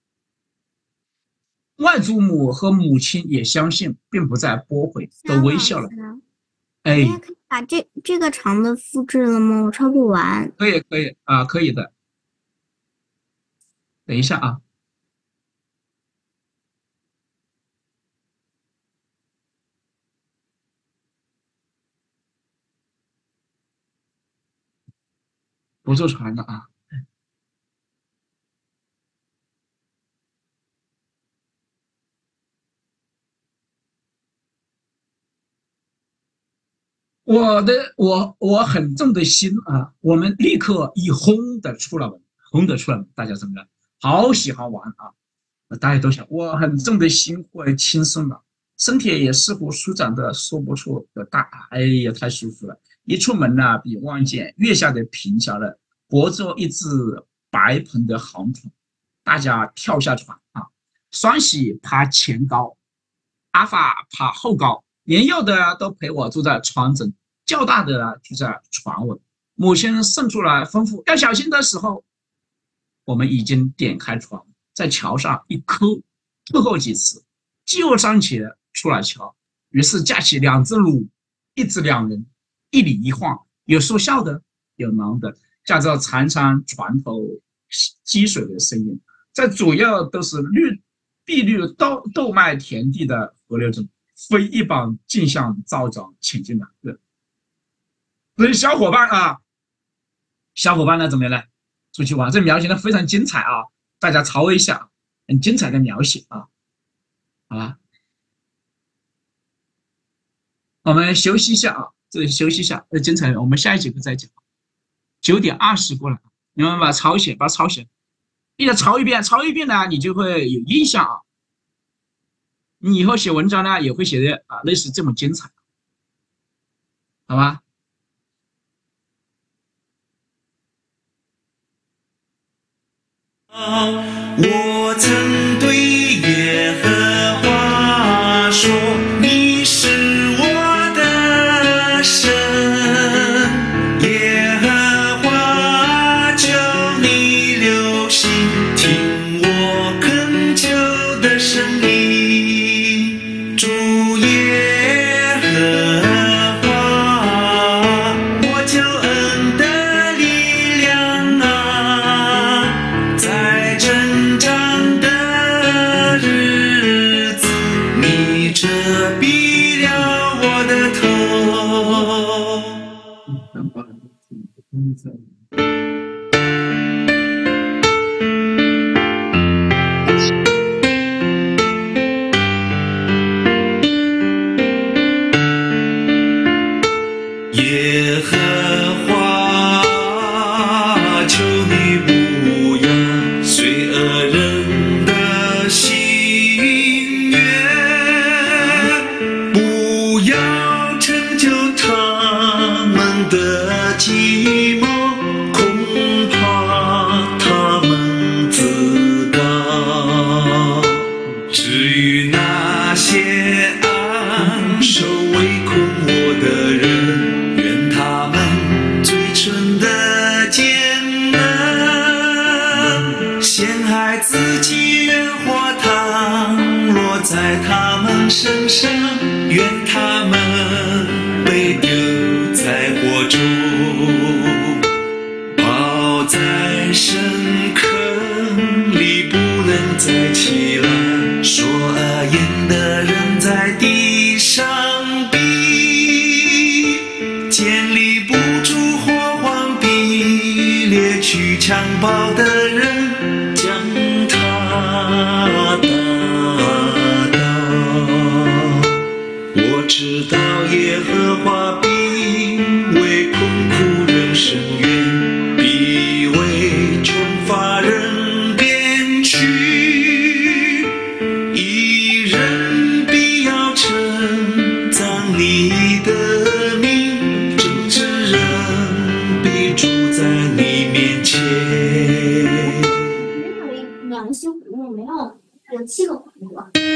外祖母和母亲也相信，并不再驳回，都微笑了。哎， 你也可以把这这个长的复制了吗？我抄不完。 可以，可以啊，可以的。等一下啊，不坐船的啊。我的我我很重的心啊，我们立刻一轰的出了门，轰的出了门，大家怎么样？好喜欢玩啊！大家都想，我很重的心会轻松了，身体也似乎舒展的说不出的大，哎呀，太舒服了！一出门呢、啊，比望见月下的平桥了，泊着一只白篷的航船，大家跳下船啊，双喜爬前高，阿法爬后高。年幼的都陪我坐在船枕，较大的就在船尾。母亲伸出来吩咐要小心的时候，我们已经点开船，在桥上一磕，退后几次，就上前出了桥。于是架起两只橹，一只两人，一里一晃，有说笑的，有忙的，驾着潺潺船头积水的声音，在左右都是绿碧绿豆豆麦田地的河流中。非一般镜像照着前进的，所以小伙伴啊，小伙伴呢怎么样呢？出去玩，这描写的非常精彩啊！大家抄一下，很精彩的描写啊！好吧，我们休息一下啊，这里休息一下，呃，精彩的，我们下一节课再讲。九点二十过了，你们把抄写，把抄写，一直抄一遍，抄一遍呢，你就会有印象啊。你以后写文章呢，也会写的啊，类似这么精彩，好吧？ 我曾对耶和华说，你是我的神，耶和华，求你留心听我恳求的声音。主耶和华，我救恩的力量啊，在征战的陷害自己，愿火烫落在他们身上，愿他们被丢在火中，泡在深坑里不能再起来，说恶言的人在地上逼，建立不住火荒壁，掠去强暴的人将他打倒。我知道耶和华必为困苦人伸冤，必为穷乏人辩屈，义人必要称赞你的名，正直人必住在你面前。 两个西葫芦没有，有七个葫芦。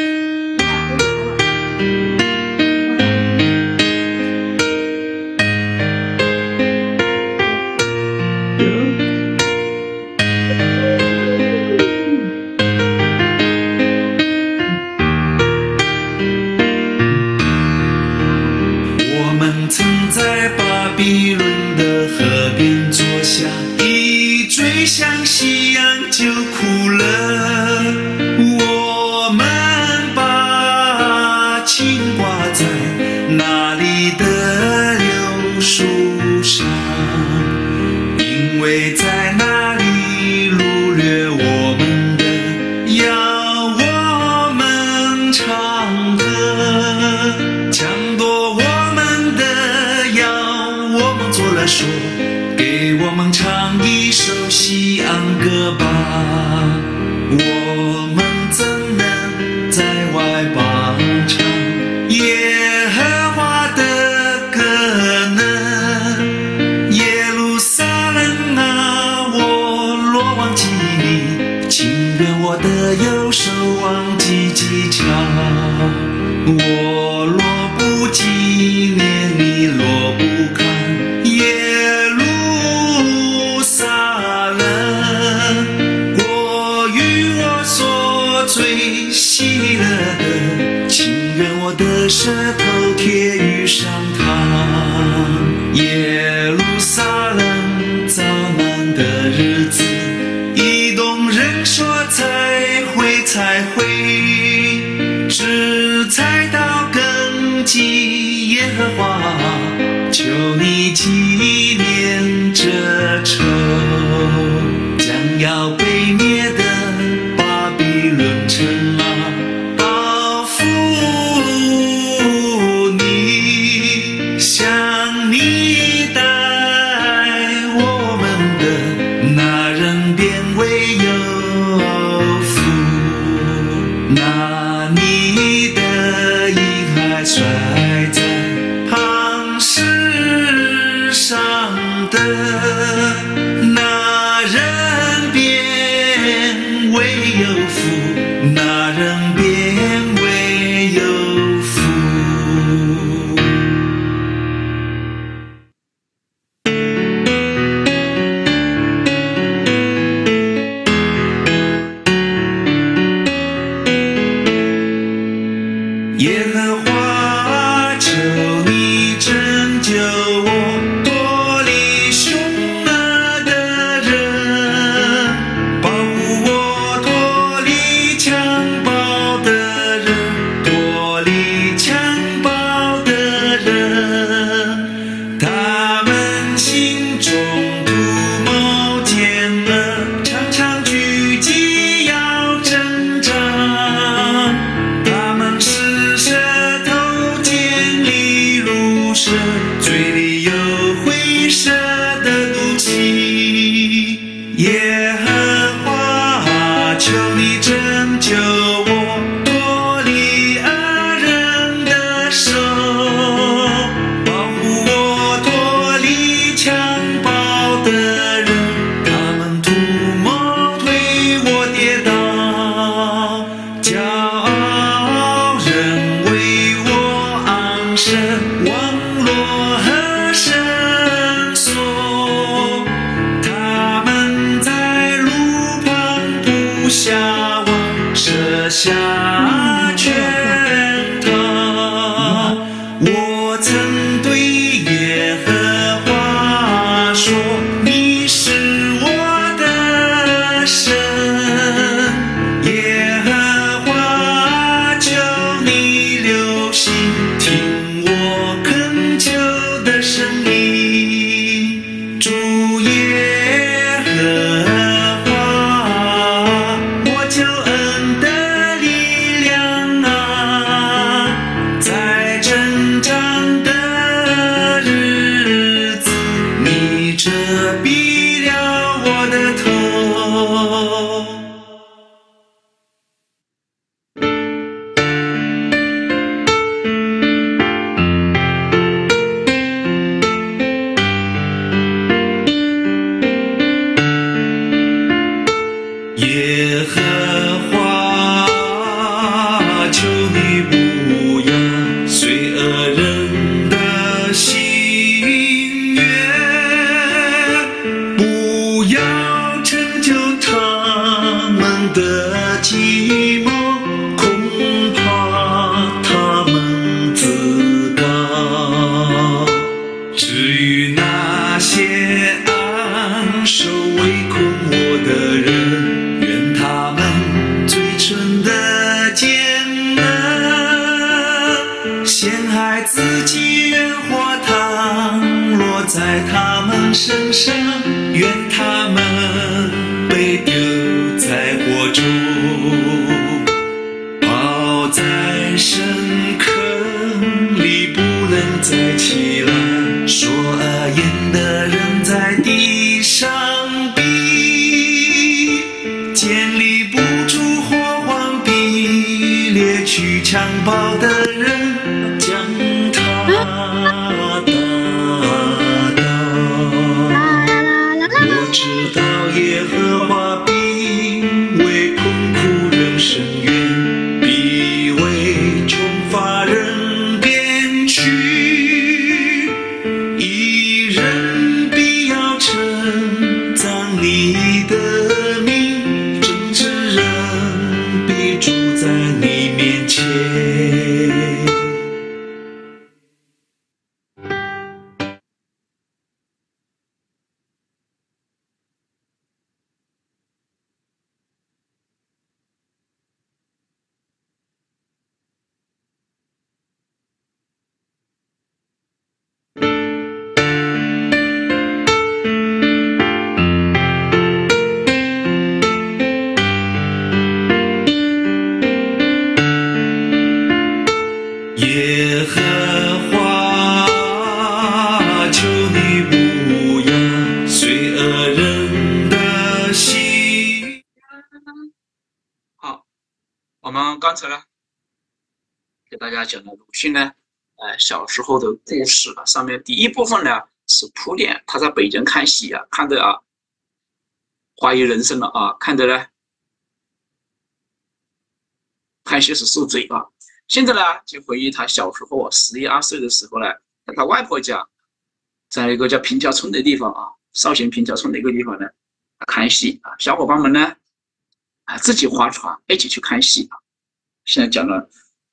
我们曾在巴比伦的河边坐下，一追向夕阳就哭了。我们把情挂在那里的柳树上，因为在那里掳掠我们的，要我们唱和，抢夺我们的，要我们做了说，给我们唱一首西安歌吧。我们怎能在外邦唱耶和华的歌呢？耶路撒冷啊，我若忘记你，请愿我的右手忘记技巧。我若不纪念你，若不看耶路撒冷，过于我所最喜乐的，请愿我的舌头贴于上膛。耶路撒冷遭难的日子，以东人说才会才会，只猜到根基耶和华，求你纪念这仇，将要被灭的巴比伦城啊，报复你，向你待我们的那人便为有福，那你的婴孩摔在磐石上的，那人便为有福，那人便为有福。耶和华，求你拯救我，脱离凶恶的人，保护我脱离不下望，设下圈套。我曾对耶和华说，你是我的神，耶和华，求你留心听我恳求的声音。主耶和华，我救恩的力量啊，在征战的日子，你遮蔽了我的头。耶和华，求你不要随恶人的心愿，不要成就他们的计谋，恐怕他们自高。至于那些安守围困我的人，愿他们嘴唇的坚韧，陷害自己，愿火烫落在他们身上，愿他们被丢在火中，泡在深坑里不能再起来。说恶言的人在地上必建立不住火荒地，猎取强暴的人将他打倒。我知道耶和华必为困苦人伸冤，必为穷乏人辩屈，义人必要称赞你的名，正直人必住在你面前。耶和华，求你不要随恶人的心。 好，我们刚才呢给大家讲了鲁迅呢，呃，小时候的故事啊。上面第一部分呢是铺垫，他在北京看戏啊，看的啊怀疑人生了啊，看的呢看戏是受罪啊。现在呢，就回忆他小时候啊，十一二岁的时候呢，在他外婆家，在一个叫平桥村的地方啊，绍兴平桥村的一个地方呢，看戏啊，小伙伴们呢，啊自己划船一起去看戏啊。现在讲了，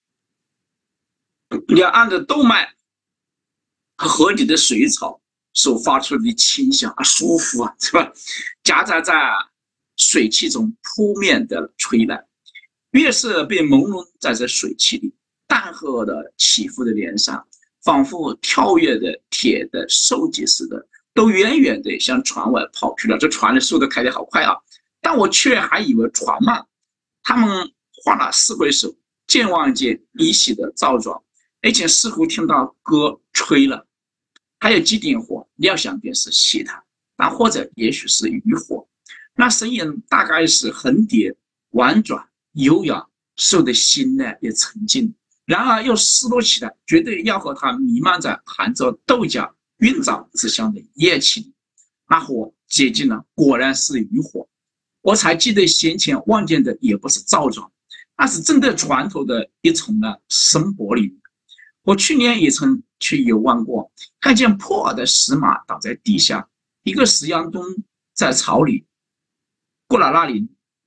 两岸的豆麦和河里的水草所发出的清香啊，舒服啊，是吧？夹杂在水汽中扑面的吹来。月色被朦胧在这水汽里，淡褐的起伏的脸上，仿佛跳跃的铁的兽迹似的，都远远的向船外跑去了。这船的速度开得好快啊！但我却还以为船慢。他们划了四回手，渐望见依稀的造状，而且似乎听到歌吹了，还有几点火，料想便是气弹，但或者也许是渔火。那声音大概是横叠、婉转、优雅，受的心呢也沉静，然而又失落起来，绝对要和它弥漫在含着豆荚晕枣之香的液气里。那火接近了，果然是渔火。我才记得先前望见的也不是造船，那是正在船头的一丛的深柏林。我去年也曾去游玩过，看见破耳的石马倒在地下，一个石羊墩在草里，过了那里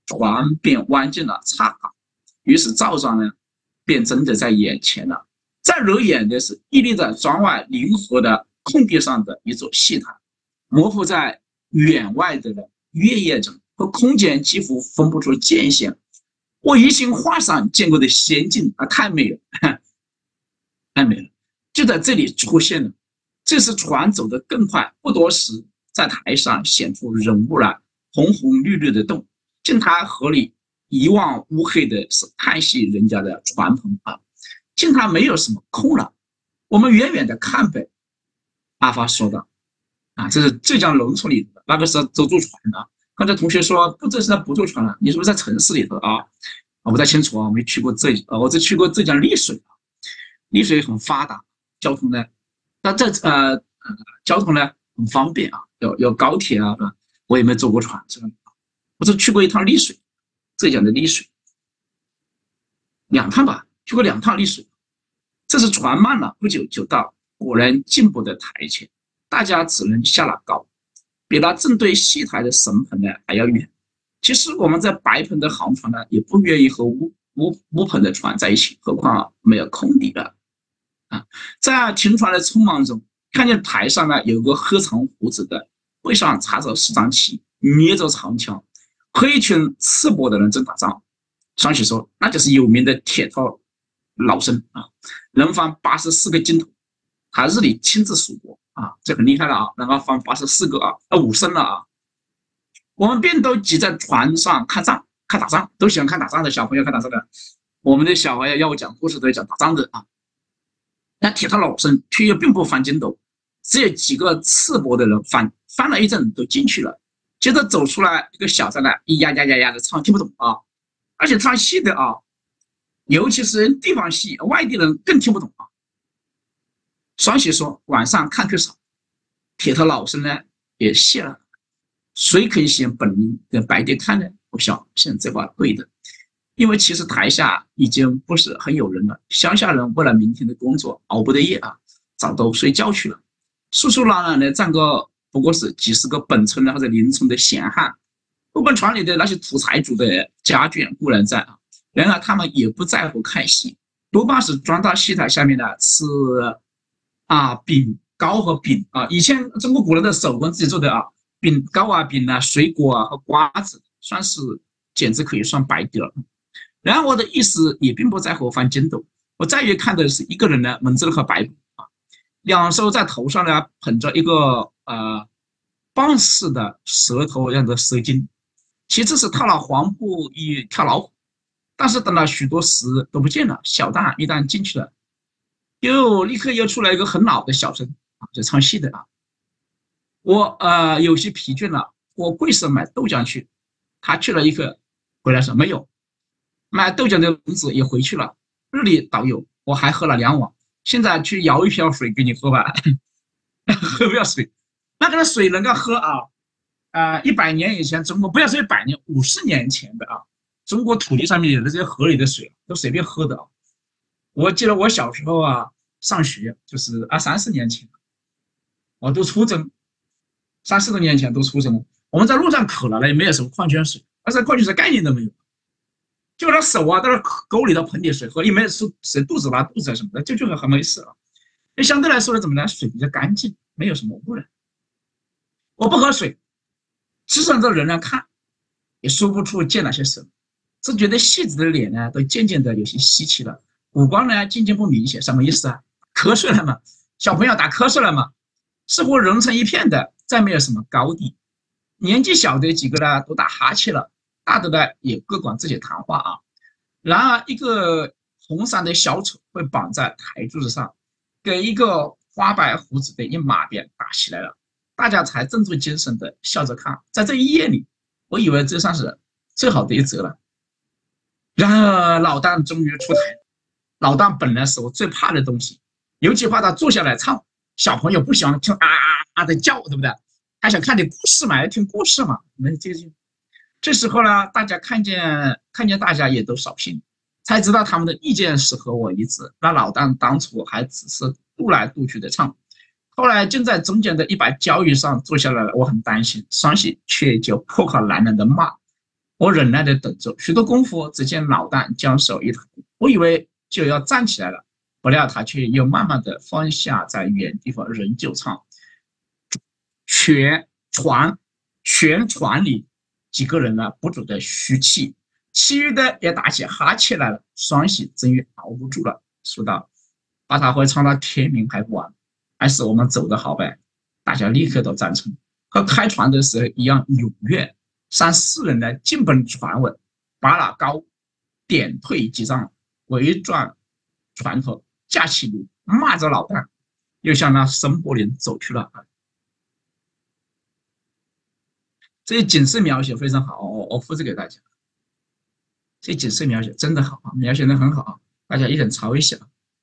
船便弯进了岔港，于是赵庄呢，便真的在眼前了。再惹眼的是屹立在庄外临河的空地上的一座戏台，模糊在远外的月夜中，和空间几乎分不出界限。我一心画上见过的仙境啊，太美了，太美了！就在这里出现了。这时船走得更快，不多时，在台上显出人物来，红红绿绿的洞。进台河里一望乌黑的是泰系人家的船棚啊，进台没有什么空了。我们远远的看北，阿发说道：“啊，这是浙江农村里的，那个时候都坐船的。刚才同学说不，这是在不坐船了，你是不是在城市里头啊？我不太清楚啊，我没去过浙，呃，我只去过浙江丽水啊，丽水很发达，交通呢，但这呃呃交通呢很方便啊，有有高铁啊，我也没坐过船，是吧？我只去过一趟丽水，浙江的丽水，两趟吧，去过两趟丽水。这是船慢了不久就到，果然进不得台前，大家只能下了高，比那正对戏台的神棚呢还要远。其实我们在白棚的航船呢，也不愿意和乌乌乌棚的船在一起，何况没有空地了啊！在停船的匆忙中，看见台上呢有个黑长胡子的，背上插着十张旗，捏着长枪，和一群赤膊的人正打仗。双喜说，那就是有名的铁头老僧啊，能放八十四个筋头，他日里亲自数过啊，这很厉害了啊，能够放八十四个啊，啊五升了啊。我们便都挤在船上看仗，看打仗，都喜欢看打仗的小朋友看打仗的。我们的小朋友要我讲故事都要讲打仗的啊。那铁头老僧却又并不翻筋斗，只有几个赤膊的人翻，翻了一阵都进去了。接着走出来一个小三来，咿呀呀呀呀的唱，听不懂啊，而且唱戏的啊，尤其是地方戏，外地人更听不懂啊。双喜说晚上看客少，铁头老僧呢也谢了。谁肯显本领跟白爹看呢？我想现在这话对的，因为其实台下已经不是很有人了，乡下人为了明天的工作熬不得夜啊，早都睡觉去了。疏疏懒懒的站个不过是几十个本村的或者邻村的闲汉，不管船里的那些土财主的家眷固然在啊，然而他们也不在乎看戏，多半是钻到戏台下面的吃啊饼糕和饼啊，以前中国古人的手工自己做的啊。饼糕啊、饼啊、水果啊和瓜子，算是简直可以算白底了。然而我的意思也并不在乎翻筋斗，我在于看的是一个人呢，蒙着了个白布啊，两手在头上呢捧着一个呃棒似的舌头一样的蛇精，其次是套了黄布以跳老虎。但是等了许多时都不见了，小蛋一旦进去了，又立刻又出来一个很老的小生啊，就唱戏的啊。我呃有些疲倦了，我跪手买豆浆去。他去了一个，回来说没有。买豆浆的笼子也回去了。日里倒有，我还喝了两碗。现在去舀一瓢水给你喝吧，喝不要水。那个水能够喝啊，啊一百年以前中国不要说一百年，五十年前的啊，中国土地上面有的这些河里的水都随便喝的啊。我记得我小时候啊上学，就是二三十年前，我读初中。三四十年前都出生了，我们在路上渴了呢，也没有什么矿泉水，而且矿泉水概念都没有，就拿手啊，到那沟里头盆点水喝，也没有说谁肚子拉肚子啊什么的，就就很没事了。那相对来说呢，怎么呢？水比较干净，没有什么污染。我不喝水，只上这人来看，也说不出见了些什么，只觉得戏子的脸呢，都渐渐的有些稀奇了，五官呢渐渐不明显，什么意思啊？瞌睡了嘛，小朋友打瞌睡了嘛，似乎融成一片的。再没有什么高低，年纪小的几个呢都打哈欠了，大的呢也各管自己谈话啊。然而一个红衫的小丑会绑在台柱子上，给一个花白胡子的一马鞭打起来了，大家才振作精神的笑着看。在这一夜里，我以为这算是最好的一则了。然而老旦终于出台，老旦本来是我最怕的东西，尤其怕他坐下来唱，小朋友不喜欢听啊啊的叫，对不对？还想看点故事嘛，要听故事嘛。那这就这时候呢，大家看见看见大家也都扫兴，才知道他们的意见是和我一致。那老旦当初还只是踱来踱去的唱，后来竟在中间的一把交椅上坐下来了。我很担心，双喜却就破口蓝蓝的骂， 我忍耐地等着，许多功夫，只见老旦将手一抬，我以为就要站起来了，不料他却又慢慢地放下在原地方，仍旧唱。全船全船里几个人呢不住的嘘气，其余的也打起哈欠来了。双喜终于熬不住了，说道：“把他会唱到天明还不晚，还是我们走的好呗。”大家立刻都赞成，和开船的时候一样踊跃。三四人呢进奔船尾，把那高点退几丈，围转船头，架起炉，骂着老旦，又向那申柏林走去了。这些景色描写非常好，我我复制给大家。这景色描写真的好，描写的很好，大家一人抄一下。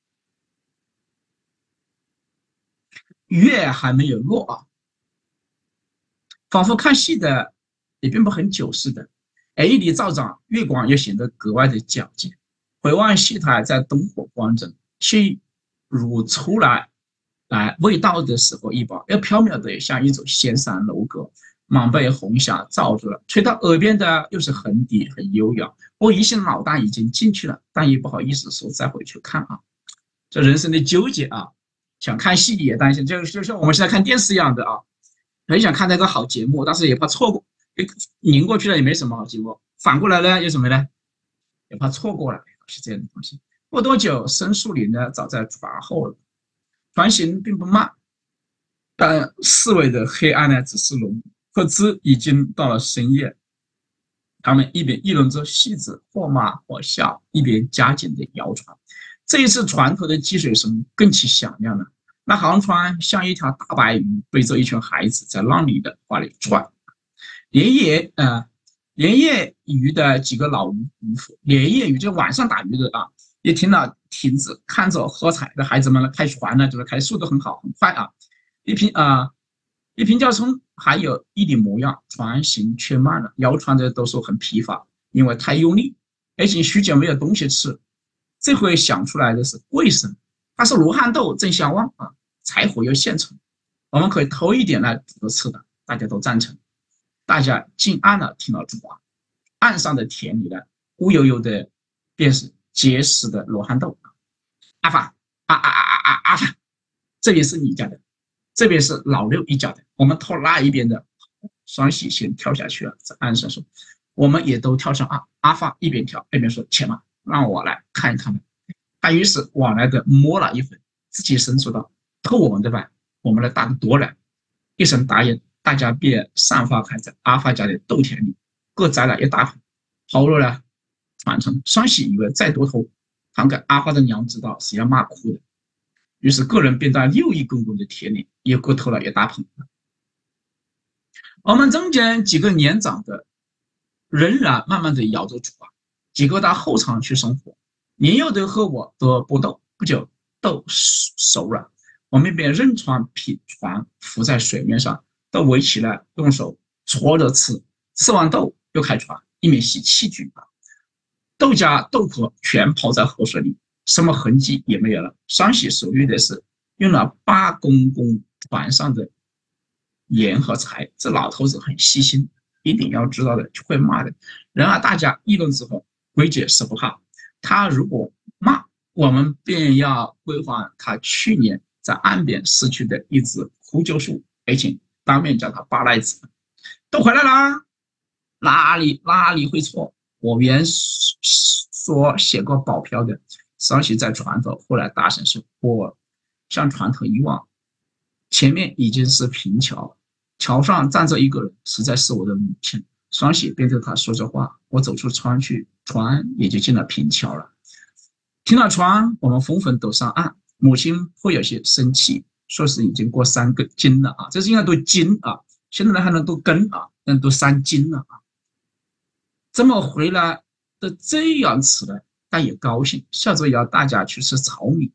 月还没有落啊，仿佛看戏的也并不很久似的。A 里照长，月光又显得格外的皎洁。回望戏台在灯火光中，戏如出来来未到的时候一般，又飘渺的像一座仙山楼阁，满被红霞罩住了。吹到耳边的又是很低很悠扬。我疑心老旦已经进去了，但也不好意思说再回去看啊。这人生的纠结啊，想看戏也担心，就就像我们现在看电视一样的啊，很想看那个好节目，但是也怕错过，拧过去了也没什么好节目。反过来呢，有什么呢？也怕错过了，是这样的东西。过多久，申树林呢早在船后了，船行并不慢，但四围的黑暗呢只是浓，可知已经到了深夜。他们一边议论着戏子，或骂或笑，一边加紧的摇船。这一次船头的积水声更其响亮了，那航船像一条大白鱼，背着一群孩子在浪里的花里转。连夜呃，连夜渔的几个老渔夫，连夜渔就晚上打鱼的啊，也停了亭子，看着喝彩的孩子们开船呢，就是开速度很好很快啊，一平啊、呃、一平叫声还有一点模样，船行却慢了，摇船的都说很疲乏，因为太用力，而且许久没有东西吃。这回想出来的是桂生，但是罗汉豆正相望啊，柴火又现成，我们可以偷一点来煮着吃的，大家都赞成。大家进岸了，听到话，岸上的田里呢，乌油油的便是结实的罗汉豆。阿发啊啊啊啊啊阿发，这边是你家的，这边是老六一家的，我们偷那一边的。双喜先跳下去了，在岸上说，我们也都跳上岸。阿发一边跳一边说，且慢，让我来看他们。他于是往来的摸了一会，自己伸出道，偷我们的吧，我们的大的多了。一声答应，大家便散发开在阿发家的豆田里，各摘了一大盆，好了呢，传承。双喜以为再多偷，还给阿发的娘知道是要骂哭的，于是个人便在六一公公的田里也各偷了一大盆。我们中间几个年长的仍然慢慢的摇着船，几个到后场去生火。年幼的和我都不斗，不久豆熟了，我们便扔船匹船浮在水面上，都围起来用手搓着吃。吃完豆又开船，一面洗器具，豆荚豆壳全泡在河水里，什么痕迹也没有了。双喜所遇的是用了八公公船上的盐和柴，这老头子很细心，一定要知道的，就会骂的。然而大家议论之后，归结是不怕，他如果骂，我们便要归还他去年在岸边失去的一只枯楸树，而且当面叫他八赖子。都回来啦，哪里哪里会错？我原说写过保票的。双喜在船头，后来大声说，我向船头一望，前面已经是平桥，桥上站着一个人，实在是我的母亲。双喜便对他说着话，我走出船去，船也就进了平桥了。停了船，我们纷纷都上岸。母亲会有些生气，说是已经过三个斤了啊，这是应该读斤啊，现在人还能读根啊，能读三斤了啊。怎么回来的这样迟了？但也高兴，笑着邀大家去吃炒米。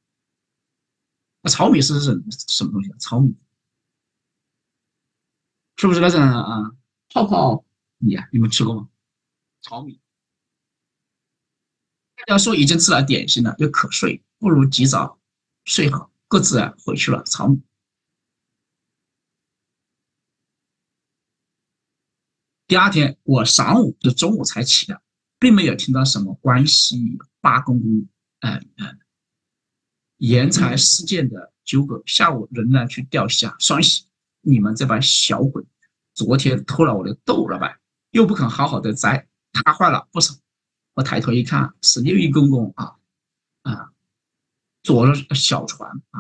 炒米是什什么东西啊？炒米是不是那种啊泡泡米啊？你们吃过吗？炒米。大家说已经吃了点心了，又瞌睡，不如及早睡好，各自啊回去了炒米。 第二天我上午就中午才起来，并没有听到什么关系八公公呃呃盐财事件的纠葛。下午仍然去钓虾，双喜，你们这帮小鬼，昨天偷了我的豆了吧？又不肯好好的摘，踏坏了不少。我抬头一看，是六一公公啊啊，坐着小船啊，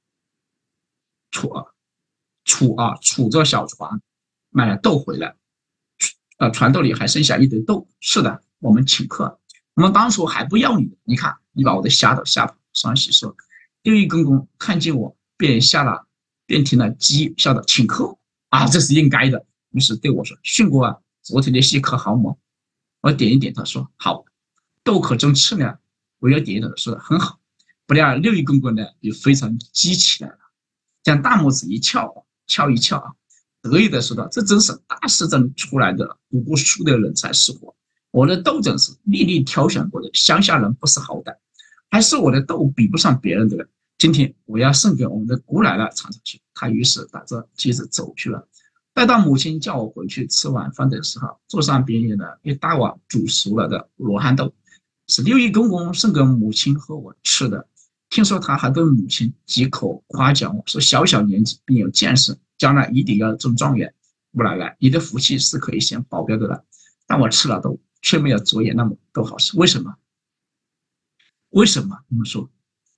杵杵啊杵着小船，买了豆回来，呃，船豆里还剩下一堆豆。是的，我们请客，我们当初还不要你，你看你把我的虾都吓跑。双喜说，六一公公看见我便下了，便停了鸡，笑道请客啊，这是应该的。于是对我说，训过啊，昨天的戏可好么？我点一点头说好。豆可真吃呢，我又点一头说的很好。不料六一公公呢也非常激起来了，将大拇指一翘，翘一翘啊，得意的说道：“这真是大市镇出来的不顾书的人才是我。我的豆真是粒粒挑选过的，乡下人不识好歹，还是我的豆比不上别人的了。今天我要送给我们的姑奶奶尝尝去。”他于是打着机子走去了。待到母亲叫我回去吃晚饭的时候，桌上边缘的一大碗煮熟了的罗汉豆，是六一公公送给母亲和我吃的。听说他还对母亲几口夸奖我，说小小年纪并有见识，将来一定要中状元。不奶奶，你的福气是可以先保镖的了。但我吃了豆，却没有昨夜那么多好吃。为什么？为什么？你们说？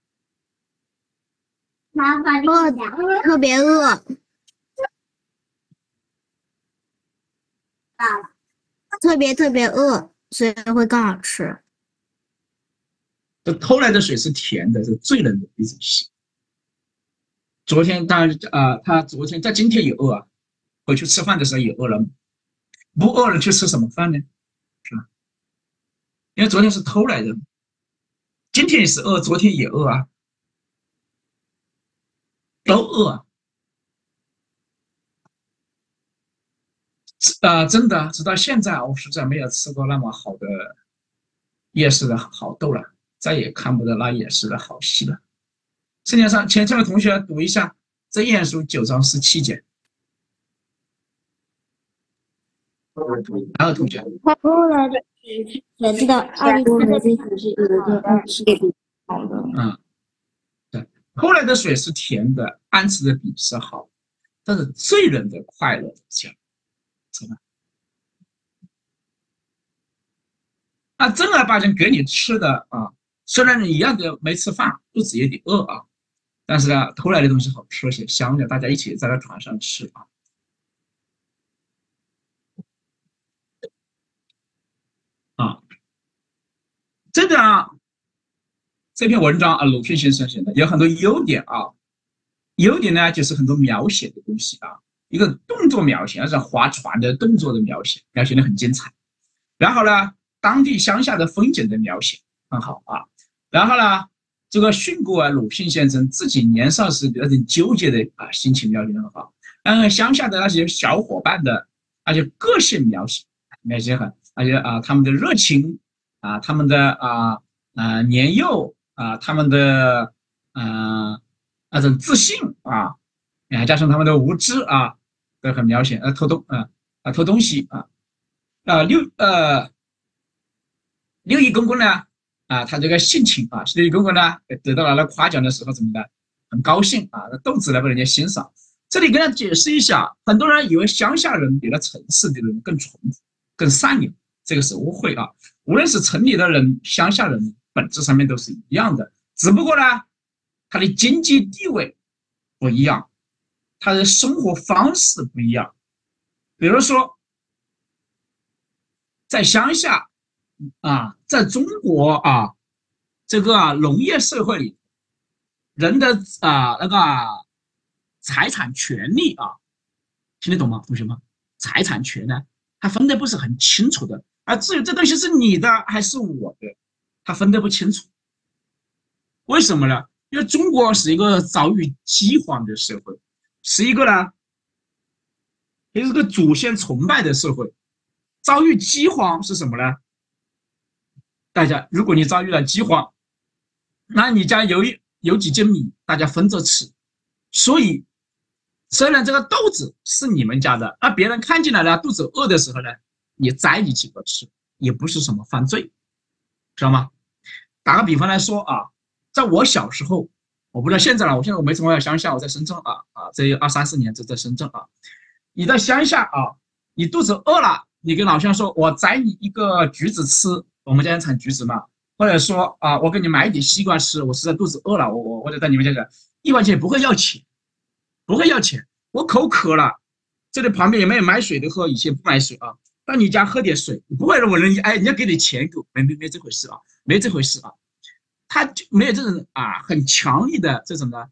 饿，特别饿，特别特别饿，所以会更好吃。 这偷来的水是甜的，是最能的一种戏。昨天当然啊、呃，他昨天在今天也饿啊，回去吃饭的时候也饿了，不饿了去吃什么饭呢？是吧？因为昨天是偷来的，今天也是饿，昨天也饿啊，都饿啊。啊、呃，真的，直到现在我实在没有吃过那么好的夜市的好豆了。再也看不到那夜市的好戏了。世界上，前前的同学读一下《真言书》九章十七节。哪个同学？ 他后来的人的暗中的意思是有一个暗吃的比好的。 嗯，对，后来的水是甜的，暗吃的比是好，但是醉人的快乐讲，怎么？那正儿八经给你吃的啊。虽然你一样的没吃饭，肚子也得饿啊，但是呢，偷来的东西好吃些，香的，大家一起在那船上吃啊。啊，这个啊，这篇文章啊，鲁迅先生写的有很多优点啊，优点呢就是很多描写的东西啊，一个动作描写，而且划船的动作的描写，描写的很精彩。然后呢，当地乡下的风景的描写很好啊。然后呢，这个训过啊，鲁迅先生自己年少时那种纠结的啊心情描写的很好。嗯，乡下的那些小伙伴的，而且个性描写描写很，而且啊他们的热情啊，他们的啊啊年幼啊，他们的啊那种自信啊，啊加上他们的无知啊，都很描写。呃，偷东啊啊偷东西啊啊六呃六一公公呢？啊，他这个性情啊，六一公公呢得到了那夸奖的时候，怎么的，很高兴啊，豆子来被人家欣赏。这里跟他解释一下，很多人以为乡下人比那城市的人更淳朴、更善良，这个是误会啊。无论是城里的人、乡下人，本质上面都是一样的，只不过呢，他的经济地位不一样，他的生活方式不一样。比如说，在乡下。啊，在中国啊，这个、啊、农业社会里，人的啊那个、啊、财产权利啊，听得懂吗，同学们？财产权呢，他分得不是很清楚的，而至于这东西是你的还是我的，他分得不清楚。为什么呢？因为中国是一个遭遇饥荒的社会，是一个呢，也是个祖先崇拜的社会。遭遇饥荒是什么呢？大家，如果你遭遇了饥荒，那你家有有几斤米，大家分着吃。所以， 虽然这个豆子是你们家的，而别人看进来呢，肚子饿的时候呢，你宰你几个吃，也不是什么犯罪，知道吗？打个比方来说啊，在我小时候，我不知道现在了，我现在我没怎么在乡下，我在深圳啊啊，这二三十年就在深圳啊。你在乡下啊，你肚子饿了，你跟老乡说，我宰你一个橘子吃，我们家产橘子嘛，或者说啊，我给你买一点西瓜吃，我实在肚子饿了，我我或者在你们家讲，一分钱不会要钱，不会要钱，我口渴了，这里旁边有没有买水的喝？以前不买水啊，到你家喝点水，不会问人家，哎，人家给你钱给我，没没没这回事啊，没这回事啊，他就没有这种啊很强力的这种的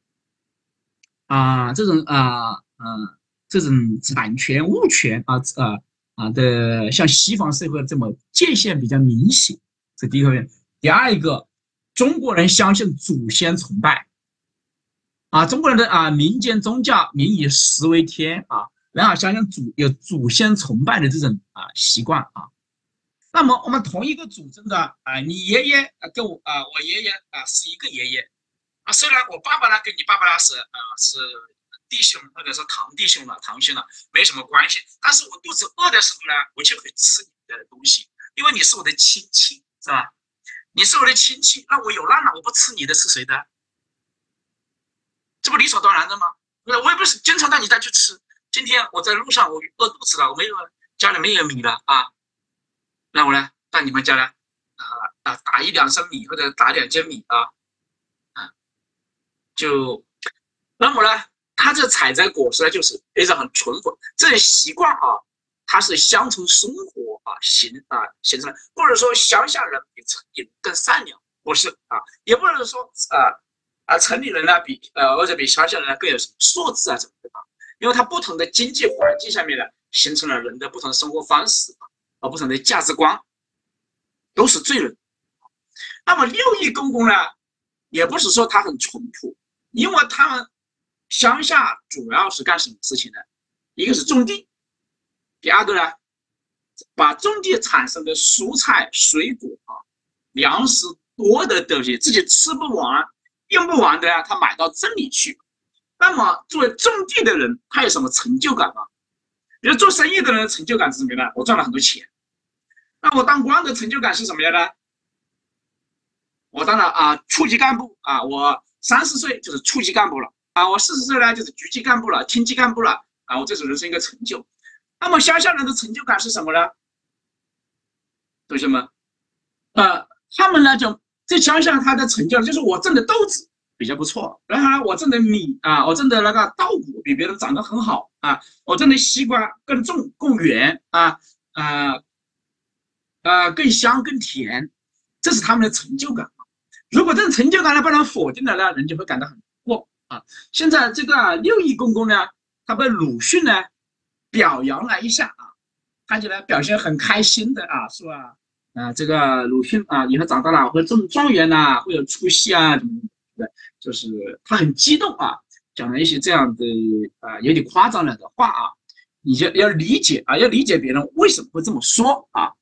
啊这种啊嗯、呃、这种产权物权啊啊啊的，像西方社会这么界限比较明显，这第一个面。第二一个，中国人相信祖先崇拜啊，中国人的啊民间宗教民以食为天啊，然后相信祖有祖先崇拜的这种啊习惯啊。那么我们同一个祖宗的啊，你爷爷啊跟我啊，我爷爷啊是一个爷爷啊，虽然我爸爸呢跟你爸爸呢是啊是弟兄或者是堂弟兄了、堂兄了，没什么关系，但是我肚子饿的时候呢，我就会吃你的东西，因为你是我的亲戚，是吧？你是我的亲戚，那我有难了，我不吃你的，吃谁的？这不理所当然的吗？我也不是经常带你再去吃。今天我在路上，我饿肚子了，我没有家里没有米了啊，那我呢到你们家呢啊啊打一两升米或者打两斤米啊啊，就那么呢，他这采摘果实呢就是非常很淳朴，这种习惯啊，它是乡村生活啊形啊形成的，或者说乡下人比城里人更善良，不是啊，也不能说啊。而城里人呢，比呃或者比乡下人呢更有什么素质啊什么的啊，因为他不同的经济环境下面呢，形成了人的不同的生活方式啊，不同的价值观，都是罪人。那么六艺公公呢，也不是说他很淳朴，因为他们乡下主要是干什么事情呢？一个是种地，第二个呢，把种地产生的蔬菜、水果啊、粮食多的东西，自己吃不完。用不完的呀，他买到镇里去。那么作为种地的人，他有什么成就感吗？比如做生意的人的成就感是什么呢？我赚了很多钱。那我当官的成就感是什么样呢？我当了啊处级干部啊，我三十岁就是处级干部了啊，我四十岁呢就是局级干部了、厅级干部了啊，我这是人生一个成就。那么乡下人的成就感是什么呢？同学们，呃，他们呢就。这乡下他的成就就是我种的豆子比较不错，然后呢我种的米啊，我种的那个稻谷比别人长得很好啊，我种的西瓜更重更圆啊啊啊更香更甜，这是他们的成就感。如果这种成就感呢被人否定了呢，人就会感到很难过啊。现在这个六艺公公呢，他被鲁迅呢表扬了一下啊，看起来表现很开心的啊，是吧？啊，这个鲁迅啊，以后长大了会中状元呐、啊，会有出息啊，什么的，就是他很激动啊，讲了一些这样的啊有点夸张了的话啊，你就要理解啊，要理解别人为什么会这么说啊。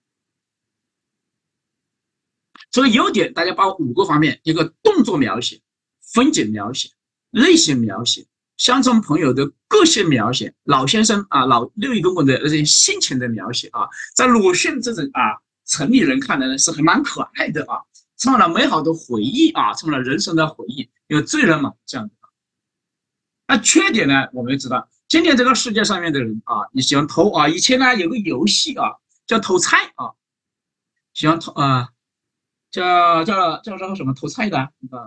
所以优点，大家把五个方面：一个动作描写、风景描写、类型描写、乡村朋友的个性描写、老先生啊、老六艺公公的那些性情的描写啊，在鲁迅这种啊。城里人看来呢是很蛮可爱的啊，充满了美好的回忆啊，充满了人生的回忆，因为罪人嘛这样的。那缺点呢，我们知道，今天这个世界上面的人啊，你喜欢偷啊，以前呢有个游戏啊叫偷菜啊，喜欢偷啊，叫叫叫叫什么偷菜的啊，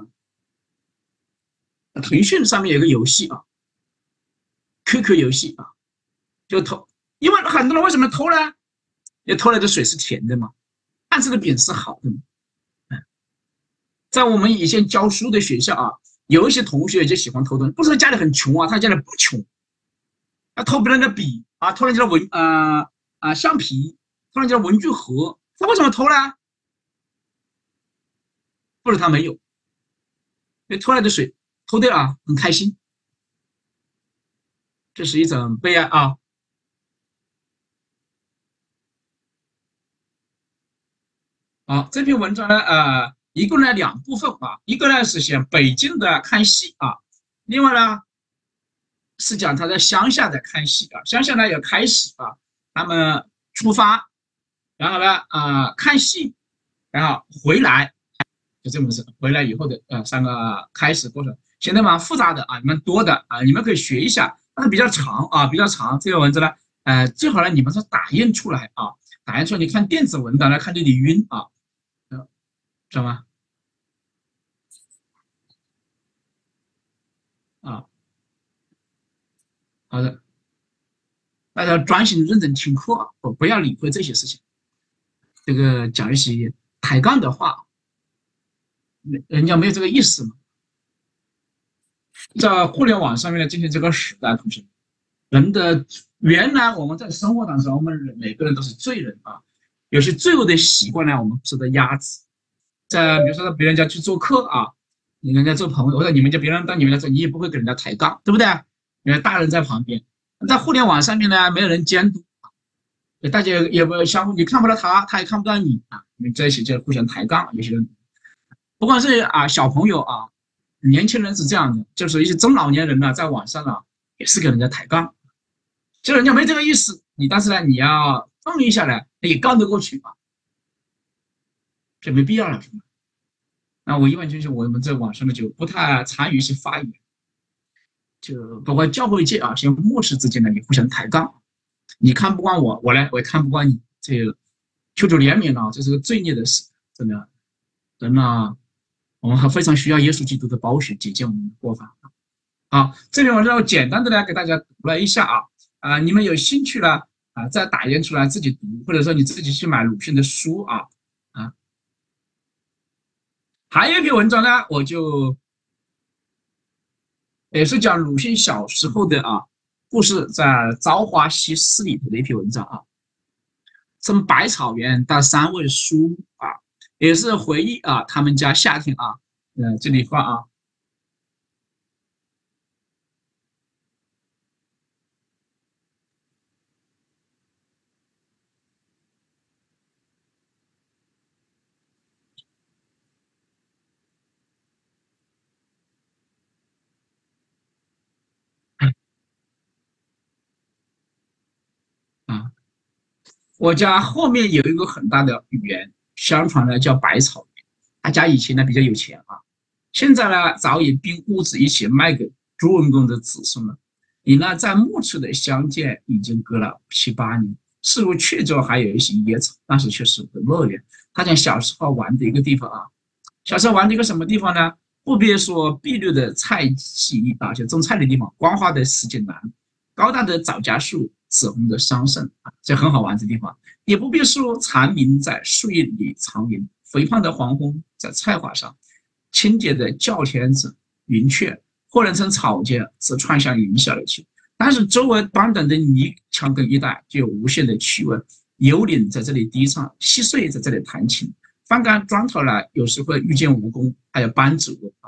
腾讯上面有个游戏啊 ，Q Q 游戏啊，就偷，因为很多人为什么偷呢？因为偷来的水是甜的嘛，暗示的饼是好的嘛。在我们以前教书的学校啊，有一些同学就喜欢偷东西，不是家里很穷啊，他家里不穷，他偷别人的笔啊，偷人家的文啊啊、呃、橡皮，偷人家的文具盒，他为什么偷呢？不是他没有，因为偷来的水偷掉啊，很开心，这是一种悲哀啊。好，这篇文章呢，呃，一共呢两部分啊，一个呢是写北京的看戏啊，另外呢， 是讲他在乡下在看戏啊，乡下呢有开始啊，他们出发，然后呢啊、呃、看戏，然后回来，就这么回事。回来以后的呃三个开始过程，现在蛮复杂的啊，蛮多的啊，你们可以学一下，但是比较长啊，比较长。这个文字呢，呃，最好呢你们是打印出来啊，打印出来，你看电子文档呢，看着你晕啊，呃，知道吗？啊，好的。大家专心认真听课，不不要理会这些事情。这个讲一些抬杠的话，人家没有这个意思嘛。在互联网上面的今天这个时代，同学，人的原来我们在生活当中，我们每个人都是罪人啊。有些罪恶的习惯呢，我们不是的压制。在比如说到别人家去做客啊，你跟人家做朋友，或者你们家别人到你们家做，你也不会跟人家抬杠，对不对？因为大人在旁边。在互联网上面呢，没有人监督，大家也不相互，你看不到他，他也看不到你啊，你们在一起就互相抬杠。有些人，不管是啊小朋友啊，年轻人是这样的，就是一些中老年人呢，在网上呢也是跟人家抬杠，就人家没这个意思，你但是呢你要放一下来，也杠得过去啊，这没必要了，是吧？那我一般就是我们在网上面就不太参与一些发言。就包括教会界啊，像牧师之间呢也互相抬杠，你看不惯我，我呢我也看不惯你，这个求主怜悯啊，这是个罪孽的事，真的，人啊，我们还非常需要耶稣基督的宝血解决我们的过犯。好，这边我要简单的呢给大家读了一下啊啊，你们有兴趣呢啊再打印出来自己读，或者说你自己去买鲁迅的书啊啊，还有一篇文章呢，我就。也是讲鲁迅小时候的啊故事，在《朝花夕拾》里头的一篇文章啊，从百草园到三味书啊，也是回忆啊他们家夏天啊，呃这里画啊，啊，我家后面有一个很大的园，相传呢叫百草园，他家以前呢比较有钱啊，现在呢早已并屋子一起卖给朱文公的子孙了。你呢在牧区的相见已经隔了七八年，似乎确州还有一些野草，但是却是个乐园。他讲小时候玩的一个地方啊，小时候玩的一个什么地方呢？不必说碧绿的菜畦啊，就种菜的地方，光滑的石井栏，高大的枣荚树，紫红的桑葚啊，这很好玩的地方。也不必说蝉鸣在树叶里长吟，肥胖的黄蜂在菜花上，清洁的叫天子云雀，或人称草间，是窜向云霄而去。但是周围短短的泥墙根一带，就有无限的趣味。游岭在这里低唱，蟋蟀在这里弹琴，翻干砖头来，有时会遇见蜈蚣，还有斑竹啊。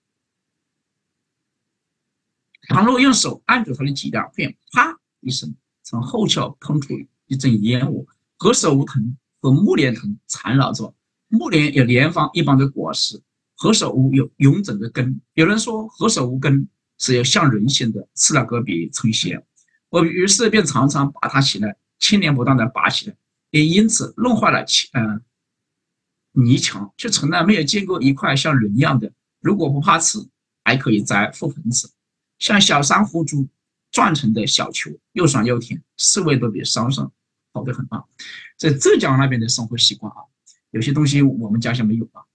倘若用手按住它的脊梁，便啪一声，从后窍喷出一阵烟雾。何首乌藤和木莲藤缠绕着，木莲有莲芳一般的果实，何首乌有臃肿的根。有人说何首乌根是有像人形的，吃了个别成仙。我于是便常常拔它起来，千年不断的拔起来，也因此弄坏了呃泥墙，却从来没有见过一块像人一样的。如果不怕刺，还可以摘覆盆子，像小珊瑚珠转成的小球，又爽又甜，四味都比桑葚好得很啊。在浙江那边的生活习惯啊，有些东西我们家乡没有啊。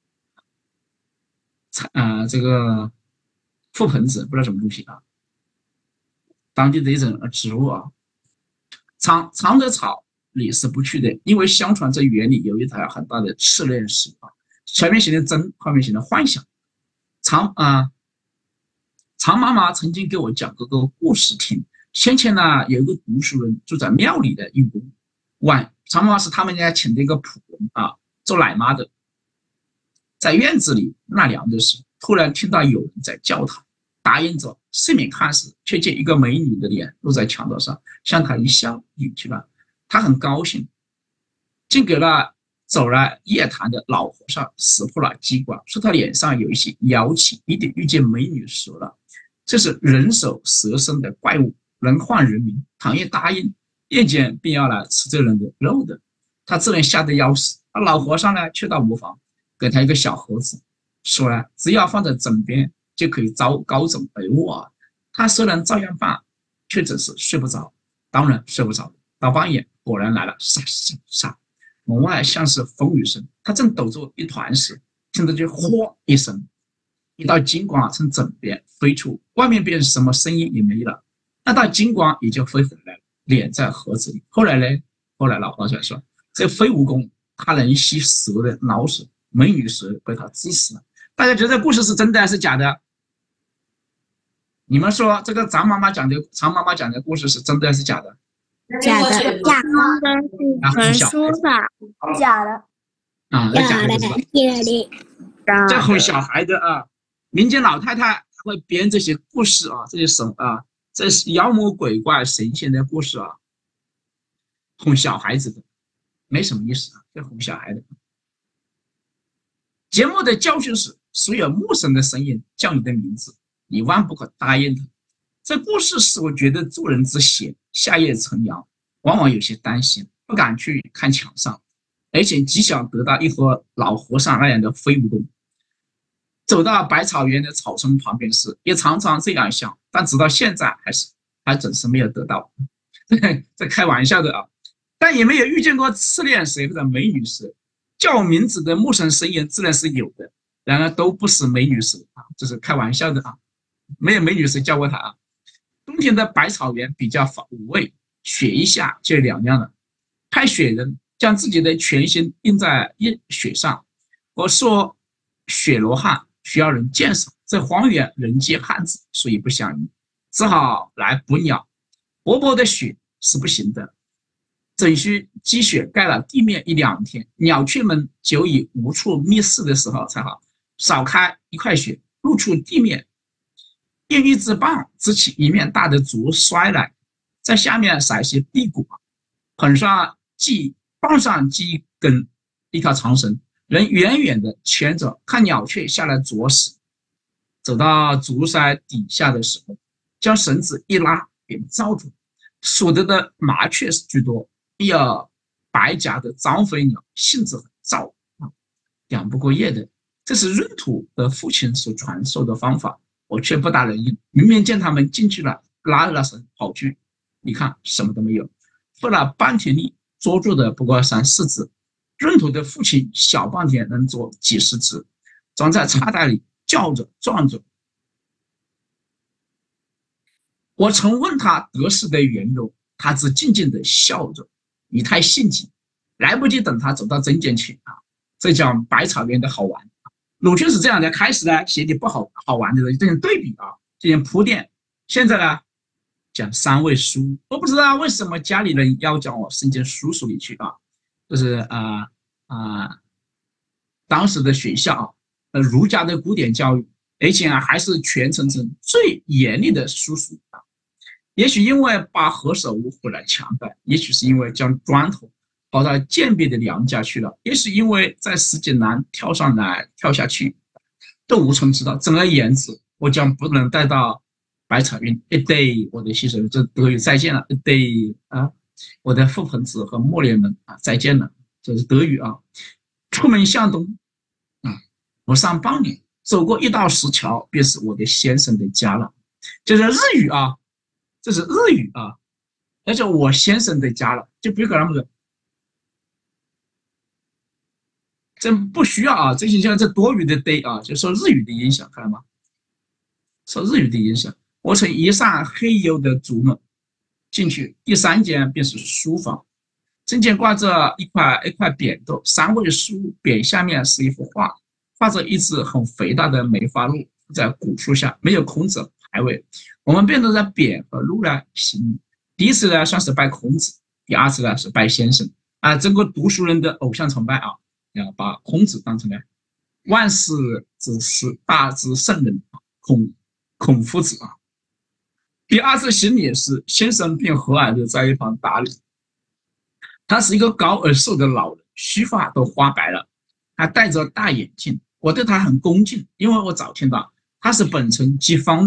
啊、呃，这个覆盆子不知道什么东西啊，当地的一种植物啊。藏藏的草里是不去的，因为相传这园里有一台很大的赤练石啊，前面写的真，后面写的幻想。常啊、呃，常妈妈曾经给我讲过个故事听。先前呢，有一个读书人住在庙里的一屋，晚常妈妈是他们家请的一个仆人啊，做奶妈的。在院子里纳凉的时候，突然听到有人在叫他，答应着，四面看时，却见一个美女的脸露在墙头上，向他一笑，隐去了。他很高兴，竟给了走来夜谈的老和尚识破了机关，说他脸上有一些妖气，一定遇见美女时了。 这是人首蛇身的怪物，能唤人名。唐一答应，夜间便要来吃这人的肉的。他自然吓得要死。而老和尚呢，去到磨坊，给他一个小盒子，说呢，只要放在枕边，就可以招高枕而卧啊。他虽然照样办，却只是睡不着，当然睡不着。到半夜，果然来了，沙沙沙，门外像是风雨声。他正抖作一团时，听着就哗一声，一道金光从枕边飞出，外面便什么声音也没了。那道金光也就飞回来了，敛在盒子里。后来呢？后来老和尚说，这飞蜈蚣它能吸蛇的脑屎，美女蛇被它治死了。大家觉得这故事是真的还是假的？你们说这个张妈妈讲的常妈妈讲的故事是真的还是假的？ 假的，假的，传说吧， 假的啊，那假的是吧？ 假的， 这哄小孩的啊，民间老太太会编这些故事啊，这些神啊，这是妖魔鬼怪神仙的故事啊，哄小孩子的，没什么意思啊，这哄小孩的。节目的教训是，所有陌生的声音叫你的名字，你万不可答应他。这故事使我觉得做人之闲，夏夜乘凉，往往有些担心，不敢去看墙上，而且极想得到一盒老和尚那样的飞蜈蚣。走到百草园的草丛旁边时，也常常这样想，但直到现在还是还总是没有得到。这开玩笑的啊，但也没有遇见过赤练蛇或者美女蛇。叫我名字的陌生声音自然是有的，然而都不是美女蛇啊，这是开玩笑的啊，没有美女蛇叫过他啊。冬天的百草园比较无味，雪一下就凉凉了。派雪人将自己的全心印在雪上。我说雪罗汉需要人鉴赏，这荒原人迹汉子，所以不相宜，只好来捕鸟。薄薄的雪是不行的，整需积雪盖了地面一两天，鸟雀们久已无处觅食的时候才好，少开一块雪，露出地面。用一支棒支起一面大的竹摔来，在下面撒些地果，捧上系棒上系一根一条长绳，人远远的牵着，看鸟雀下来啄食。走到竹筛底下的时候，将绳子一拉，便罩住。数得的麻雀居多，也有白颊的张飞鸟，性子很躁啊，养不过夜的。这是闰土的父亲所传授的方法。我却不大能应，明明见他们进去了，拉了绳跑去，你看什么都没有，费了半天力，捉住的不过三四只。闰土的父亲小半天能捉几十只，装在插袋里，叫着撞着。我曾问他得失的缘由，他只静静的笑着，你太性急，来不及等他走到针尖去啊！这叫百草园的好玩。鲁迅是这样的，开始呢写的不好好玩的东西，进行对比啊，进行铺垫。现在呢讲三味书，我不知道为什么家里人要将我升进叔叔里去啊，就是啊啊、呃呃，当时的学校啊，呃儒家的古典教育，而且啊还是全城城最严厉的叔叔啊。也许因为把何首乌回来强带，也许是因为将砖头跑到贱婢的娘家去了，也是因为在石井栏跳上来跳下去，都无从知道。总而言之，我将不能带到百草园。一对我的新手，这德语再见了。一对啊，我的父朋子和莫连们啊，再见了。这是德语啊。出门向东啊，我上半年走过一道石桥，便是我的先生的家了。这是日语啊，这是日语啊，而且我先生的家了，就别搞那么多。真不需要啊！这些像这多余的 day 啊，就受日语的影响，看到吗？受日语的影响，我从一扇黑黝的竹门进去，第三间便是书房，中间挂着一块一块匾斗，三味书，匾下面是一幅画，画着一只很肥大的梅花鹿在古树下，没有孔子牌位。我们便都在匾和鹿呢行礼。第一次呢算是拜孔子，第二次呢是拜先生啊，中国读书人的偶像崇拜啊。要把孔子当成了万世之师、大之圣人孔孔夫子啊。第二次行礼时，先生便和蔼的在一旁打理。他是一个高而瘦的老人，须发都花白了，还戴着大眼镜。我对他很恭敬，因为我早听到他是本城机方镇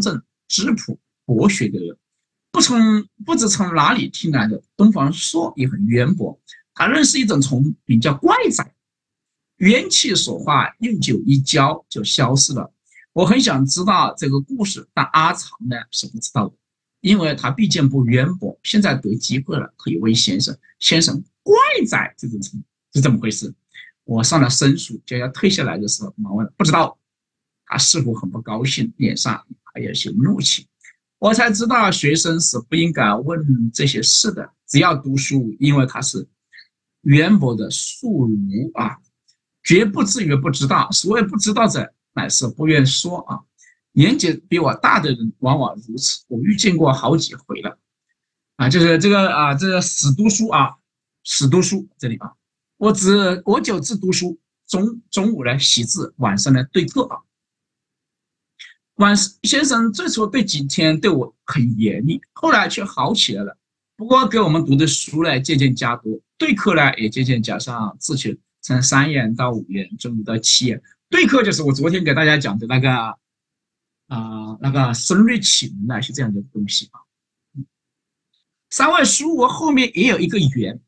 质朴博学的人。不从不知从哪里听来的东方朔也很渊博，他认识一种虫名叫怪仔，元气所化，用酒一浇就消失了。我很想知道这个故事，但阿长呢是不知道的，因为他毕竟不渊博。现在得机会了，可以问先生，先生，怪仔这种虫是怎么回事？我上了申诉，就要退下来的时候，忙问不知道。他似乎很不高兴，脸上还有些怒气。我才知道学生是不应该问这些事的，只要读书，因为他是渊博的宿儒啊，绝不至于不知道。所谓不知道者，乃是不愿说啊。年纪比我大的人往往如此，我遇见过好几回了啊。就是这个啊，这个死读书啊，死读书这里啊，我只我就只读书，中中午呢习字，晚上呢对课啊。晚先生最初对几天对我很严厉，后来却好起来了。不过给我们读的书呢渐渐加多，对课呢也渐渐加上字去，从三言到五言，终于到七言。对课就是我昨天给大家讲的那个啊、呃、那个声律启蒙呢，是这样的东西啊。三位书我后面也有一个园，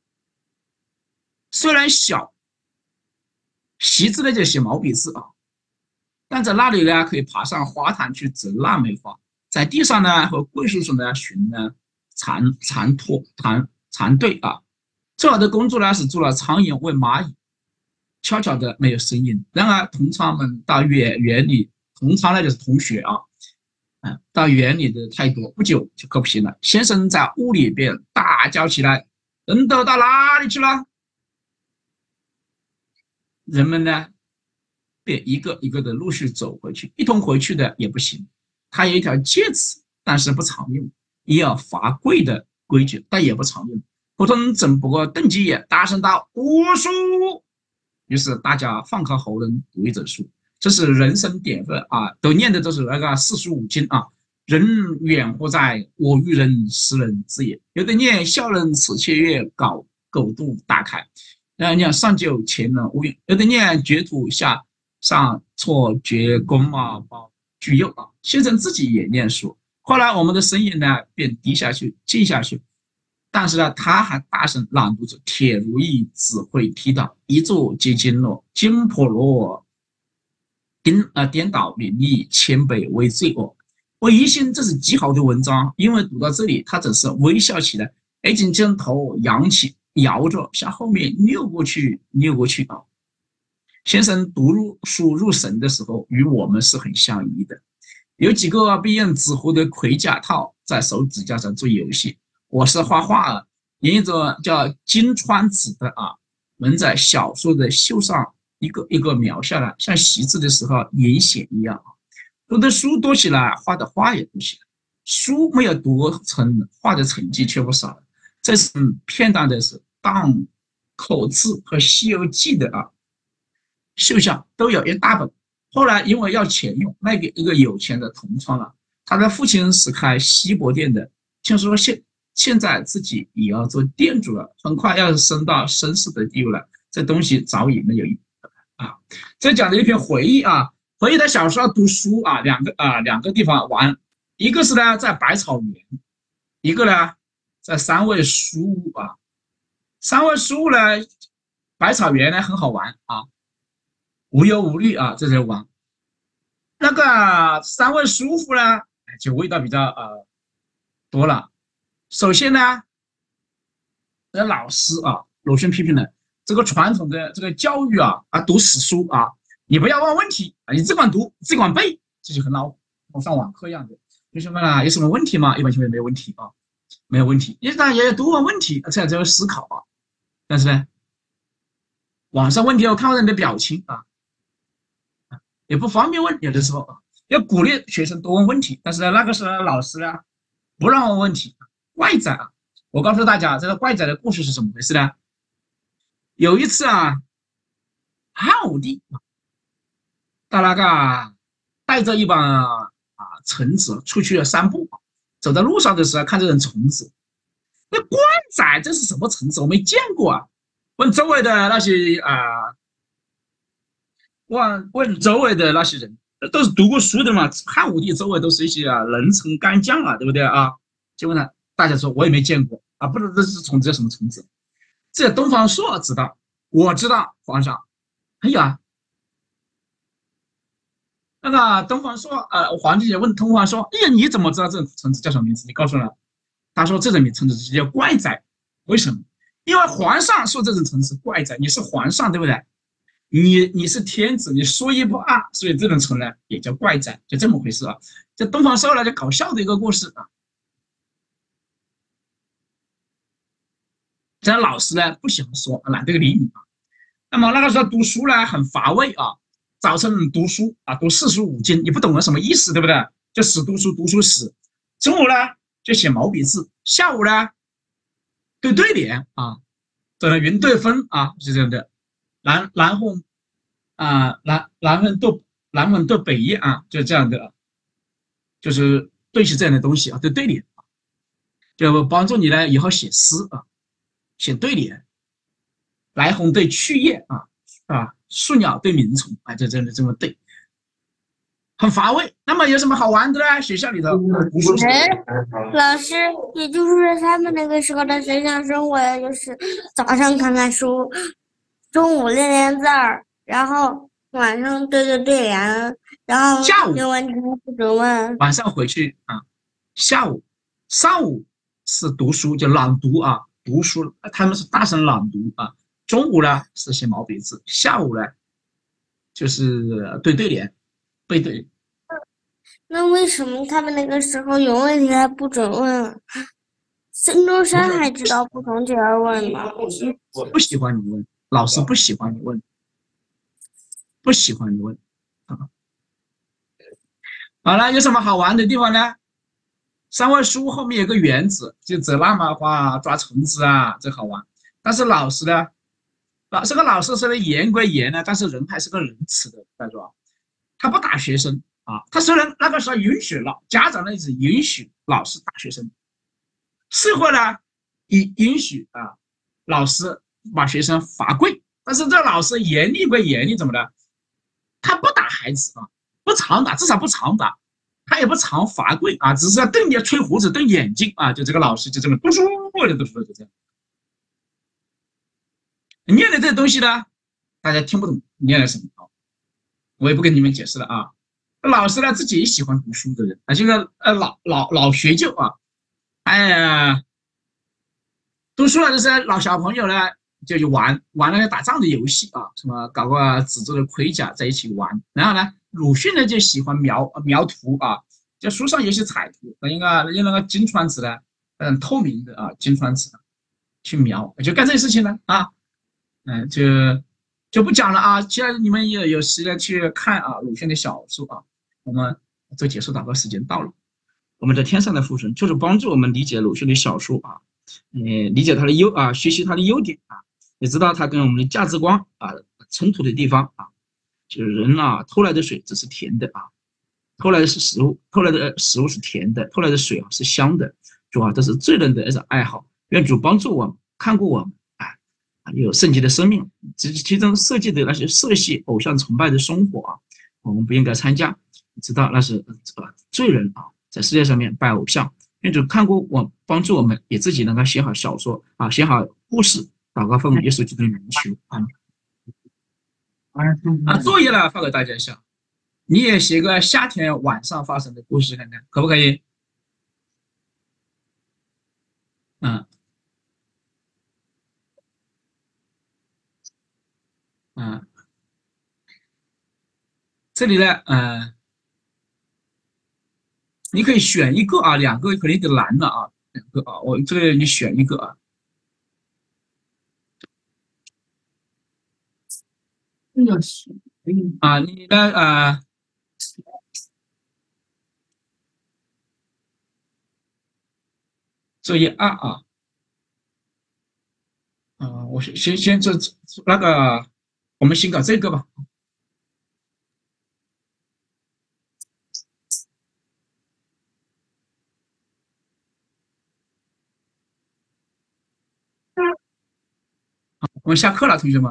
虽然小，习字呢就写毛笔字啊。但在那里呢，可以爬上花坛去折腊梅花，在地上呢和桂树上呢寻呢蝉蝉托蝉蝉对啊。最好的工作呢是做了苍蝇喂蚂蚁，悄悄的没有声音。然而同窗们到园园里，同窗呢就是同学啊，嗯，到园里的太多，不久就可不行了。先生在屋里边大叫起来：“人都到哪里去了？”人们呢？便一个一个的陆续走回去，一同回去的也不行。他有一条戒尺，但是不常用，也有罚跪的规矩，但也不常用。普通整不过邓吉也大声道：“读书！”于是大家放开喉咙读一整书，这是人生典范啊！都念的都是那个四书五经啊。人远乎哉？我欲人识人之也。有的念笑人此切月，狗狗肚大开；有的念上九乾人无恙；有的念绝土下。上错绝弓马包具右啊，先生自己也念书。后来我们的声音呢便低下去、静下去，但是呢，他还大声朗读着：“铁如意，只会踢倒，一柱接金落，金婆罗，颠啊颠倒名利，千倍为罪恶。”我疑心这是极好的文章，因为读到这里，他只是微笑起来，而且将头扬起，摇着向后面溜过去，溜过去啊。先生读入书入神的时候，与我们是很相宜的。有几个被用纸糊的盔甲套在手指甲上做游戏。我是画画啊，用一种叫金川纸的啊，纹在小说的袖上，一个一个描下来，像习字的时候引写一样。读的书多起来，画的画也多起来。书没有读成，画的成绩却不少了。这是片段的是当口字和《西游记》的啊。绣像都有一大本，后来因为要钱用，卖给一个有钱的同窗了。他的父亲是开锡箔店的，听说现现在自己也要做店主了，很快要升到绅士的地位了。这东西早已没有意啊。这讲的一篇回忆啊，回忆他小时候读书啊，两个啊两个地方玩，一个是呢在百草园，一个呢在三味书屋啊。三味书屋呢，百草园呢很好玩啊。无忧无虑啊，这些玩。那个三味书屋呢，就味道比较呃多了。首先呢，这老师啊，鲁迅批评了这个传统的这个教育啊啊，读死书啊，你不要问问题啊，你只管读，只管背，这就和老上网课一样的。同学们啊，有什么问题吗？一般同学没有问题啊，没有问题。你当然也要多问问题，才才会思考啊。但是呢，网上问题要看人的表情啊。也不方便问，有的时候啊，要鼓励学生多问问题。但是呢，那个时候老师呢不让问问题。怪仔啊，我告诉大家，这个怪仔的故事是怎么回事呢？有一次啊，汉武帝他那个带着一帮啊臣子出去散步，走在路上的时候看这种虫子，那怪仔这是什么虫子？我没见过啊。问周围的那些啊。问问周围的那些人， 都是读过书的嘛，汉武帝周围都是一些啊人臣干将啊，对不对啊？结果呢，大家说我也没见过啊，不知道这是虫子叫什么虫子。这东方朔知道，我知道，皇上。哎呀，那个东方朔，呃，皇帝也问东方朔，哎呀，你怎么知道这种虫子叫什么名字？你告诉我。他说这种虫子叫怪哉，为什么？因为皇上说这种虫子怪哉，你是皇上，对不对？你你是天子，你说一不二，所以这种虫呢也叫怪哉，就这么回事啊。这东方朔呢，就搞笑的一个故事啊。这老师呢不喜欢说，懒得理你啊。那么那个时候读书呢很乏味啊，早晨读书啊，读四书五经，你不懂得什么意思，对不对？就死读书，读书死。中午呢就写毛笔字，下午呢对对联啊，这个云对分啊，是这样的。南南风啊，南南风对南风对北雁啊，就这样的，就是对起这样的东西啊，对对联啊，就帮助你呢以后写诗啊，写对联。来鸿对去雁啊啊，宿鸟对鸣虫啊，就这么这么对，很乏味。那么有什么好玩的呢？学校里头读书。 哎，老师，也就是说他们那个时候的学校生活，就是早上看看书，中午练练字儿，然后晚上对对对联，然后下午没完成不准问。 晚上回去啊，下午上午是读书，就朗读啊，读书，他们是大声朗读啊。中午呢是写毛笔字，下午呢就是对对联，背对。 那为什么他们那个时候有问题还不准问？孙中山还知道不同就要问吗？ 不喜欢你问，老师不喜欢你问，不喜欢你问啊。好了，有什么好玩的地方呢？三味书后面有个园子，就折腊麻花、抓虫子啊，这好玩。但是老师呢？老这个老师虽然严归严呢，但是人还是个仁慈的，大家说，他不打学生啊。他虽然那个时候允许老家长呢是允许老师打学生，社会呢允允许啊老师把学生罚跪，但是这老师严厉归严厉，怎么的？他不打孩子啊，不常打，至少不常打，他也不常罚跪啊，只是要瞪你吹胡子瞪眼睛啊，就这个老师就这么读书就读书就这样。念的这东西呢，大家听不懂念的什么啊，我也不跟你们解释了啊。老师呢自己也喜欢读书的人啊，这个呃老老老学究啊，哎呀，读书了就是老小朋友呢就就玩玩那个打仗的游戏啊，什么搞个纸质的盔甲在一起玩。然后呢，鲁迅呢就喜欢描描图啊，就书上有些彩图，用个用那个金川纸呢，嗯，透明的啊金川纸去描，就干这些事情呢啊。嗯，就就不讲了啊。既然你们也有时间去看啊鲁迅的小说啊，我们这结束祷告时间到了。我们在天上的父神就是帮助我们理解鲁迅的小说啊，嗯，理解他的优啊，学习他的优点啊，也知道他跟我们的价值观啊冲突的地方啊。就是人啊，偷来的水只是甜的啊，偷来的是食物，偷来的食物是甜的，偷来的水啊是香的。主啊，这是罪人的一种爱好。愿主帮助我们，看顾我们。有圣洁的生命，其其中设计的那些色系偶像崇拜的生活啊，我们不应该参加。知道那是呃罪人啊，在世界上面拜偶像。愿主看顾我，帮助我们，也自己能够写好小说啊，写好故事。祷告奉耶稣基督的名求啊。啊，作业呢发给大家一下，你也写个夏天晚上发生的故事看看，可不可以？嗯。嗯，这里呢，呃，你可以选一个啊，两个可能有点难了啊，两个啊，我这个你选一个啊。啊，你呢？啊，作业二啊，啊，我先先先这那个，我们先搞这个吧。我们下课了，同学们。